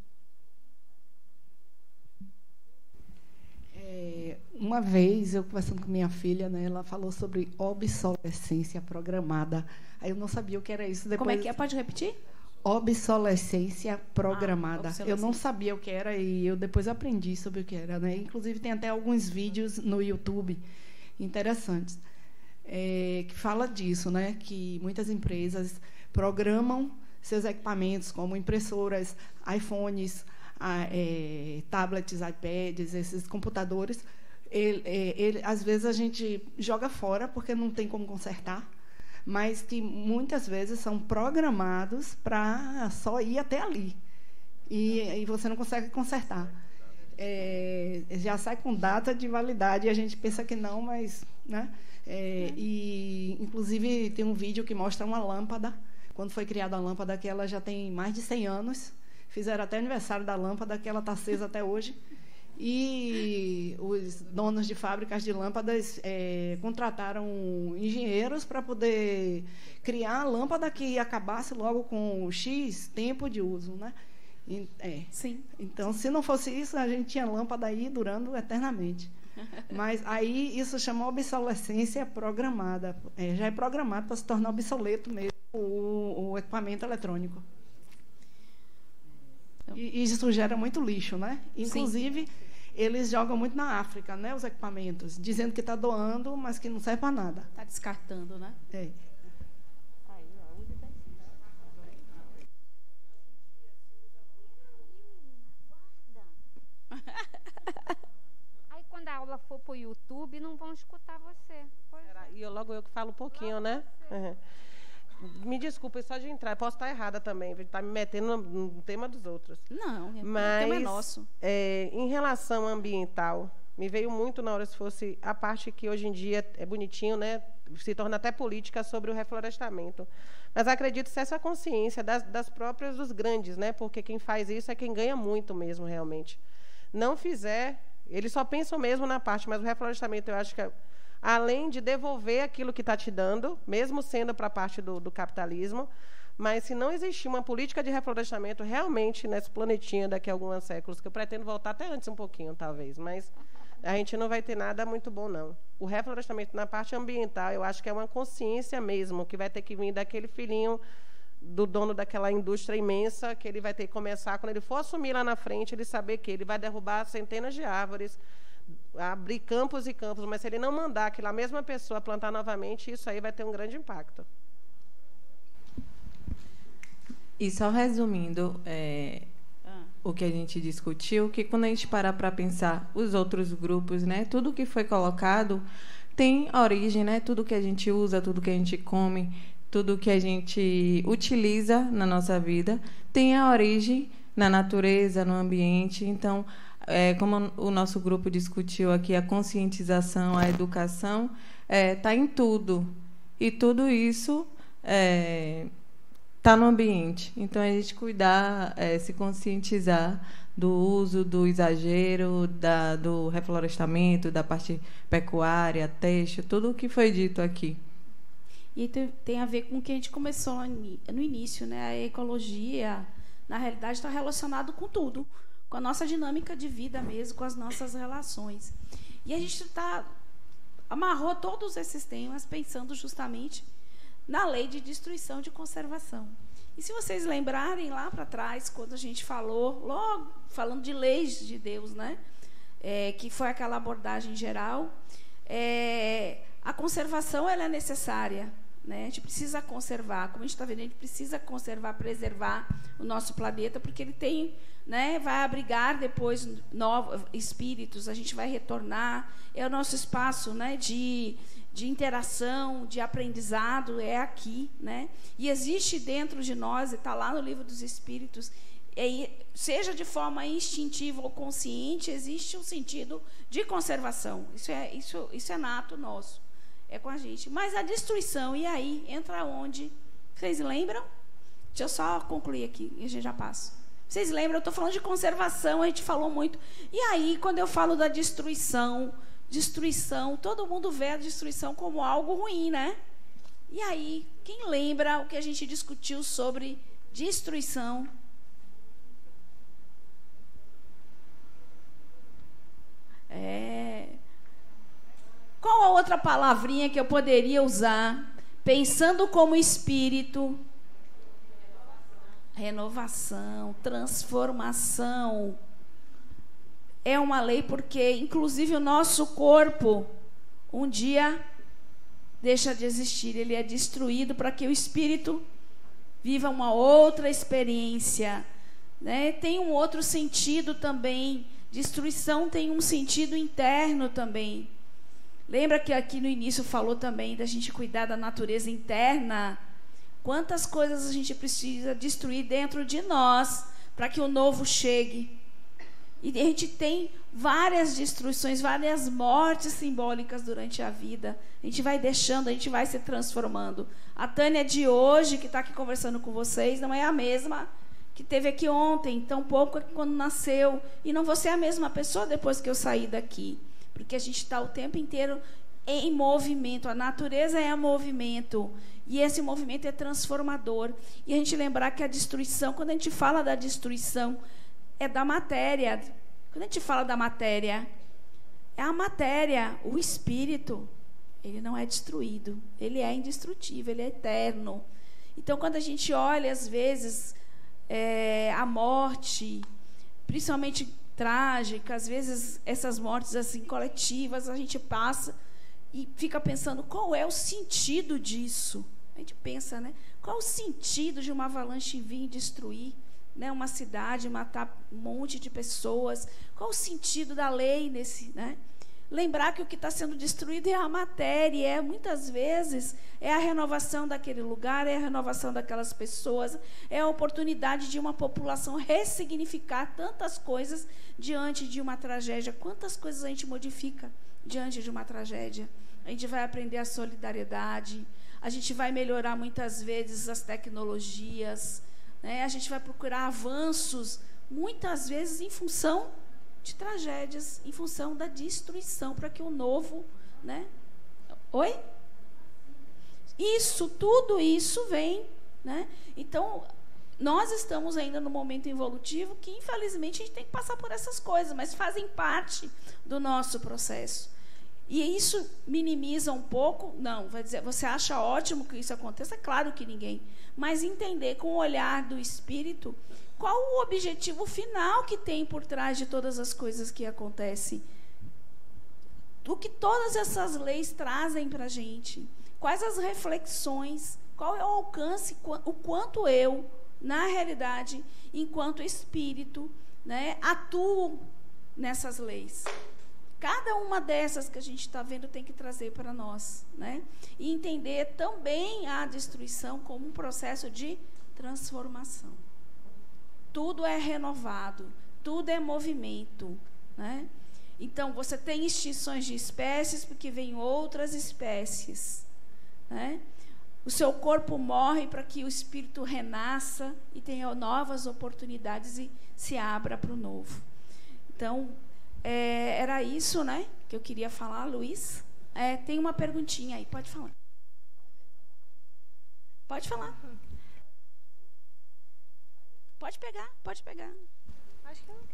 Speaker 3: É, uma vez, eu conversando com minha filha, né, ela falou sobre obsolescência programada. Aí eu não sabia o que era isso. Depois,
Speaker 1: como é que é? Pode repetir?
Speaker 3: Obsolescência programada.
Speaker 1: Ah, obsolescência.
Speaker 3: Eu não sabia o que era e eu depois aprendi sobre o que era, né? Inclusive tem até alguns vídeos no YouTube interessantes é, que fala disso, né? Que muitas empresas programam seus equipamentos, como impressoras, iPhones, a, é, tablets, iPads, esses computadores. Ele, é, ele, às vezes a gente joga fora porque não tem como consertar, mas que muitas vezes são programados para só ir até ali. E, e você não consegue consertar. É, já sai com data de validade e a gente pensa que não, mas... Né? É, e, inclusive, tem um vídeo que mostra uma lâmpada. Quando foi criada a lâmpada, que ela já tem mais de cem anos. Fizeram até aniversário da lâmpada, que ela está acesa até hoje. E os donos de fábricas de lâmpadas é, contrataram engenheiros para poder criar a lâmpada que acabasse logo com X tempo de uso, né? E, é.
Speaker 1: Sim.
Speaker 3: Então, se não fosse isso, a gente tinha lâmpada aí durando eternamente. Mas aí isso chama obsolescência programada. É, já é programado para se tornar obsoleto mesmo o, o equipamento eletrônico. E, e isso gera muito lixo, né? Inclusive, sim, eles jogam muito na África, né, os equipamentos, dizendo que está doando, mas que não serve para nada.
Speaker 1: Está descartando, né?
Speaker 3: É.
Speaker 6: Aí, quando a aula for para o YouTube, não vão escutar você. Pois
Speaker 5: é. E eu, logo eu que falo um pouquinho, né? Uhum. Me desculpe, só de entrar. Posso estar errada também, estar me metendo no, no tema dos outros.
Speaker 1: Não,
Speaker 5: mas,
Speaker 1: o tema é nosso.
Speaker 5: É, em relação ambiental, me veio muito na hora se fosse a parte que hoje em dia é bonitinho, né? Se torna até política sobre o reflorestamento. Mas acredito que essa consciência das, das próprias dos grandes, né? Porque quem faz isso é quem ganha muito mesmo, realmente. Não fizer, eles só pensam mesmo na parte, mas o reflorestamento eu acho que é, além de devolver aquilo que está te dando, mesmo sendo para a parte do, do capitalismo, mas se não existir uma política de reflorestamento realmente nesse planetinha daqui a alguns séculos, que eu pretendo voltar até antes um pouquinho, talvez, mas a gente não vai ter nada muito bom, não. O reflorestamento na parte ambiental, eu acho que é uma consciência mesmo, que vai ter que vir daquele filhinho do dono daquela indústria imensa, que ele vai ter que começar, quando ele for assumir lá na frente, ele saber que ele vai derrubar centenas de árvores, abrir campos e campos, mas se ele não mandar aquela mesma pessoa plantar novamente, isso aí vai ter um grande impacto.
Speaker 15: E só resumindo é, ah. o que a gente discutiu, que quando a gente parar para pensar os outros grupos, né, tudo que foi colocado tem origem, né, tudo que a gente usa, tudo que a gente come, tudo que a gente utiliza na nossa vida tem a origem na natureza, no ambiente. Então, É, como o nosso grupo discutiu aqui, a conscientização, a educação, está é, em tudo. E tudo isso está é, no ambiente. Então, a gente cuidar, é, se conscientizar do uso, do exagero, da, do reflorestamento, da parte pecuária, têxtil, tudo o que foi dito aqui.
Speaker 1: E tem a ver com o que a gente começou no início, né? A ecologia, na realidade, está relacionado com tudo, com a nossa dinâmica de vida mesmo, com as nossas relações. E a gente tá, amarrou todos esses temas pensando justamente na lei de destruição de conservação. E se vocês lembrarem lá para trás, quando a gente falou, logo falando de leis de Deus, né? É, que foi aquela abordagem geral, é, a conservação ela é necessária. Né? A gente precisa conservar, como a gente está vendo, a gente precisa conservar, preservar o nosso planeta, porque ele tem, né, vai abrigar depois novos espíritos, a gente vai retornar, é o nosso espaço, né, de, de interação, de aprendizado, é aqui, né? E existe dentro de nós, está lá no Livro dos Espíritos, é, seja de forma instintiva ou consciente, existe um sentido de conservação, isso é, isso, isso é nato nosso. É com a gente. Mas a destruição, e aí? Entra onde? Vocês lembram? Deixa eu só concluir aqui, e a gente já passa. Vocês lembram, eu estou falando de conservação, a gente falou muito. E aí, quando eu falo da destruição, destruição, todo mundo vê a destruição como algo ruim, né? E aí, quem lembra o que a gente discutiu sobre destruição? É... Qual a outra palavrinha que eu poderia usar? Pensando como espírito... Renovação, transformação. É uma lei porque, inclusive, o nosso corpo, um dia, deixa de existir. Ele é destruído para que o espírito viva uma outra experiência. Né? Tem um outro sentido também. Destruição tem um sentido interno também. Lembra que aqui no início falou também da gente cuidar da natureza interna? Quantas coisas a gente precisa destruir dentro de nós para que o novo chegue. E a gente tem várias destruições, várias mortes simbólicas durante a vida. A gente vai deixando, a gente vai se transformando. A Tânia de hoje, que está aqui conversando com vocês, não é a mesma que teve aqui ontem, tão pouco quando nasceu. E não vou ser a mesma pessoa depois que eu sair daqui. Porque a gente está o tempo inteiro em movimento. A natureza é movimento. E esse movimento é transformador. E a gente lembrar que a destruição, quando a gente fala da destruição, é da matéria. Quando a gente fala da matéria, é a matéria, o espírito. Ele não é destruído. Ele é indestrutível, ele é eterno. Então, quando a gente olha, às vezes, é, a morte, principalmente trágica, às vezes essas mortes assim coletivas, a gente passa e fica pensando qual é o sentido disso. A gente pensa, né? Qual é o sentido de uma avalanche vir destruir, né, uma cidade, matar um monte de pessoas? Qual o sentido da lei nesse, né? Lembrar que o que está sendo destruído é a matéria, é, muitas vezes é a renovação daquele lugar, é a renovação daquelas pessoas, é a oportunidade de uma população ressignificar tantas coisas diante de uma tragédia. Quantas coisas a gente modifica diante de uma tragédia? A gente vai aprender a solidariedade, a gente vai melhorar muitas vezes as tecnologias, né? A gente vai procurar avanços, muitas vezes em função de tragédias, em função da destruição, para que o novo, né? Oi? Isso, tudo isso vem, né? Então, nós estamos ainda no momento evolutivo que, infelizmente, a gente tem que passar por essas coisas, mas fazem parte do nosso processo. E isso minimiza um pouco? Não, vai dizer, você acha ótimo que isso aconteça? Claro que ninguém. Mas entender com o olhar do espírito qual o objetivo final que tem por trás de todas as coisas que acontecem. O que todas essas leis trazem para a gente. Quais as reflexões, qual é o alcance, o quanto eu, na realidade, enquanto espírito, né, atuo nessas leis. Cada uma dessas que a gente está vendo tem que trazer para nós, né? E entender também a destruição como um processo de transformação. Tudo é renovado, tudo é movimento, né? Então, você tem extinções de espécies porque vêm outras espécies, né? O seu corpo morre para que o espírito renasça e tenha novas oportunidades e se abra para o novo. Então, É, era isso, né, que eu queria falar, Luiz. É, tem uma perguntinha aí, pode falar. Pode falar. Pode pegar, pode pegar. Acho que não.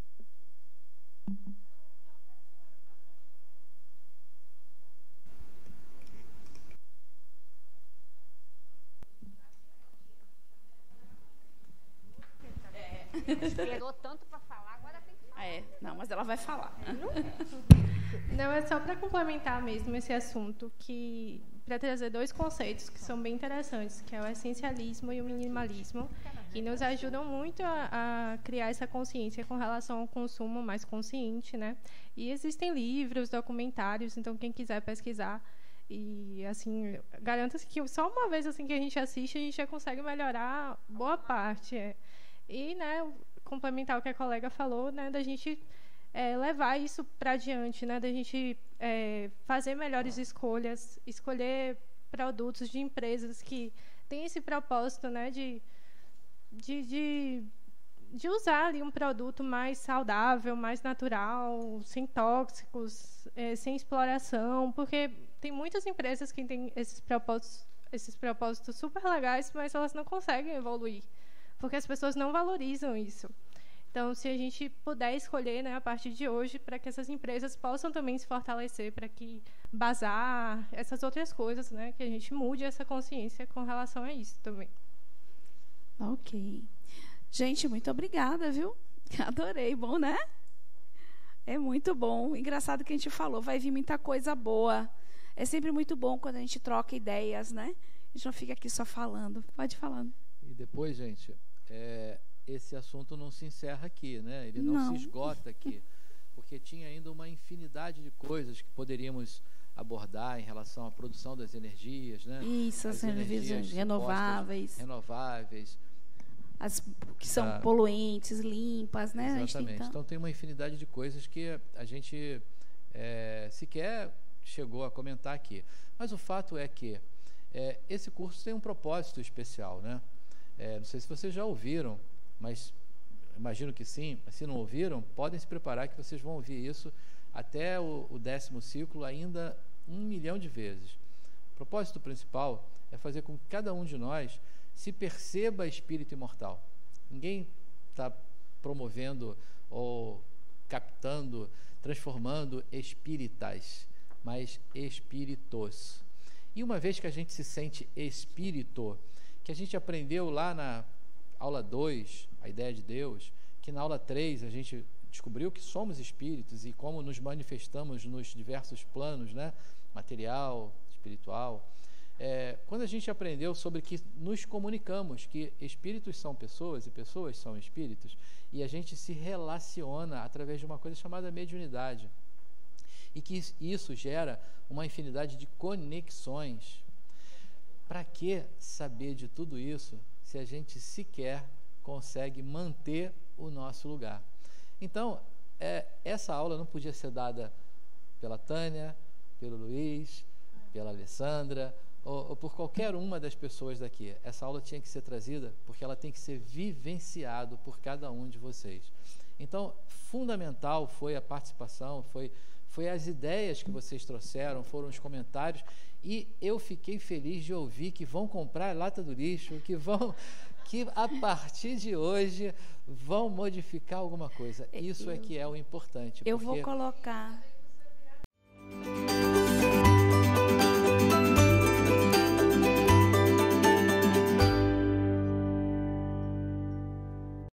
Speaker 6: Esperou tanto para falar, agora tem que falar.
Speaker 1: É, não, mas ela vai falar.
Speaker 7: Não, é só para complementar mesmo esse assunto, que para trazer dois conceitos que são bem interessantes, que é o essencialismo e o minimalismo, que nos ajudam muito a, a criar essa consciência com relação ao consumo mais consciente, né? E existem livros, documentários, então quem quiser pesquisar, e assim, garanto que só uma vez assim que a gente assiste, a gente já consegue melhorar boa parte. É. E, né, complementar o que a colega falou, né, da gente é, levar isso para adiante, né, da gente é, fazer melhores escolhas, escolher produtos de empresas que têm esse propósito, né, de de, de, de usar ali um produto mais saudável, mais natural, sem tóxicos, é, sem exploração, porque tem muitas empresas que têm esses propósitos, esses propósitos super legais, mas elas não conseguem evoluir, porque as pessoas não valorizam isso. Então, se a gente puder escolher, né, a partir de hoje, para que essas empresas possam também se fortalecer, para que bazar, essas outras coisas, né, que a gente mude essa consciência com relação a isso também.
Speaker 1: Ok. Gente, muito obrigada, viu? Adorei, bom, né? É muito bom. Engraçado que a gente falou, vai vir muita coisa boa. É sempre muito bom quando a gente troca ideias, né? A gente não fica aqui só falando. Pode ir falando.
Speaker 2: E depois, gente, é... esse assunto não se encerra aqui, né? Ele não, não se esgota aqui, porque tinha ainda uma infinidade de coisas que poderíamos abordar em relação à produção das energias, né?
Speaker 1: Isso, as, as energias, energias renováveis,
Speaker 2: renováveis,
Speaker 1: as que são ah, poluentes, limpas, né?
Speaker 2: Exatamente. Tem, então tem uma infinidade de coisas que a gente é, sequer chegou a comentar aqui. Mas o fato é que é, esse curso tem um propósito especial, né? É, não sei se vocês já ouviram, mas imagino que sim. Se não ouviram, podem se preparar que vocês vão ouvir isso até o, o décimo ciclo ainda um milhão de vezes. O propósito principal é fazer com que cada um de nós se perceba espírito imortal. Ninguém está promovendo ou captando, transformando espíritas, mas espíritos. E uma vez que a gente se sente espírito, que a gente aprendeu lá na aula dois, a ideia de Deus, que na aula três a gente descobriu que somos espíritos e como nos manifestamos nos diversos planos, né? Material, espiritual. É, quando a gente aprendeu sobre que nos comunicamos, que espíritos são pessoas e pessoas são espíritos, e a gente se relaciona através de uma coisa chamada mediunidade, e que isso gera uma infinidade de conexões. Para que saber de tudo isso se a gente sequer consegue manter o nosso lugar? Então, é, essa aula não podia ser dada pela Tânia, pelo Luiz, pela Alessandra, ou, ou por qualquer uma das pessoas daqui. Essa aula tinha que ser trazida porque ela tem que ser vivenciada por cada um de vocês. Então, fundamental foi a participação, foi, foi as ideias que vocês trouxeram, foram os comentários, e eu fiquei feliz de ouvir que vão comprar lata do lixo, que vão, que a partir de hoje vão modificar alguma coisa. Isso eu, é que é o importante.
Speaker 1: Eu vou colocar...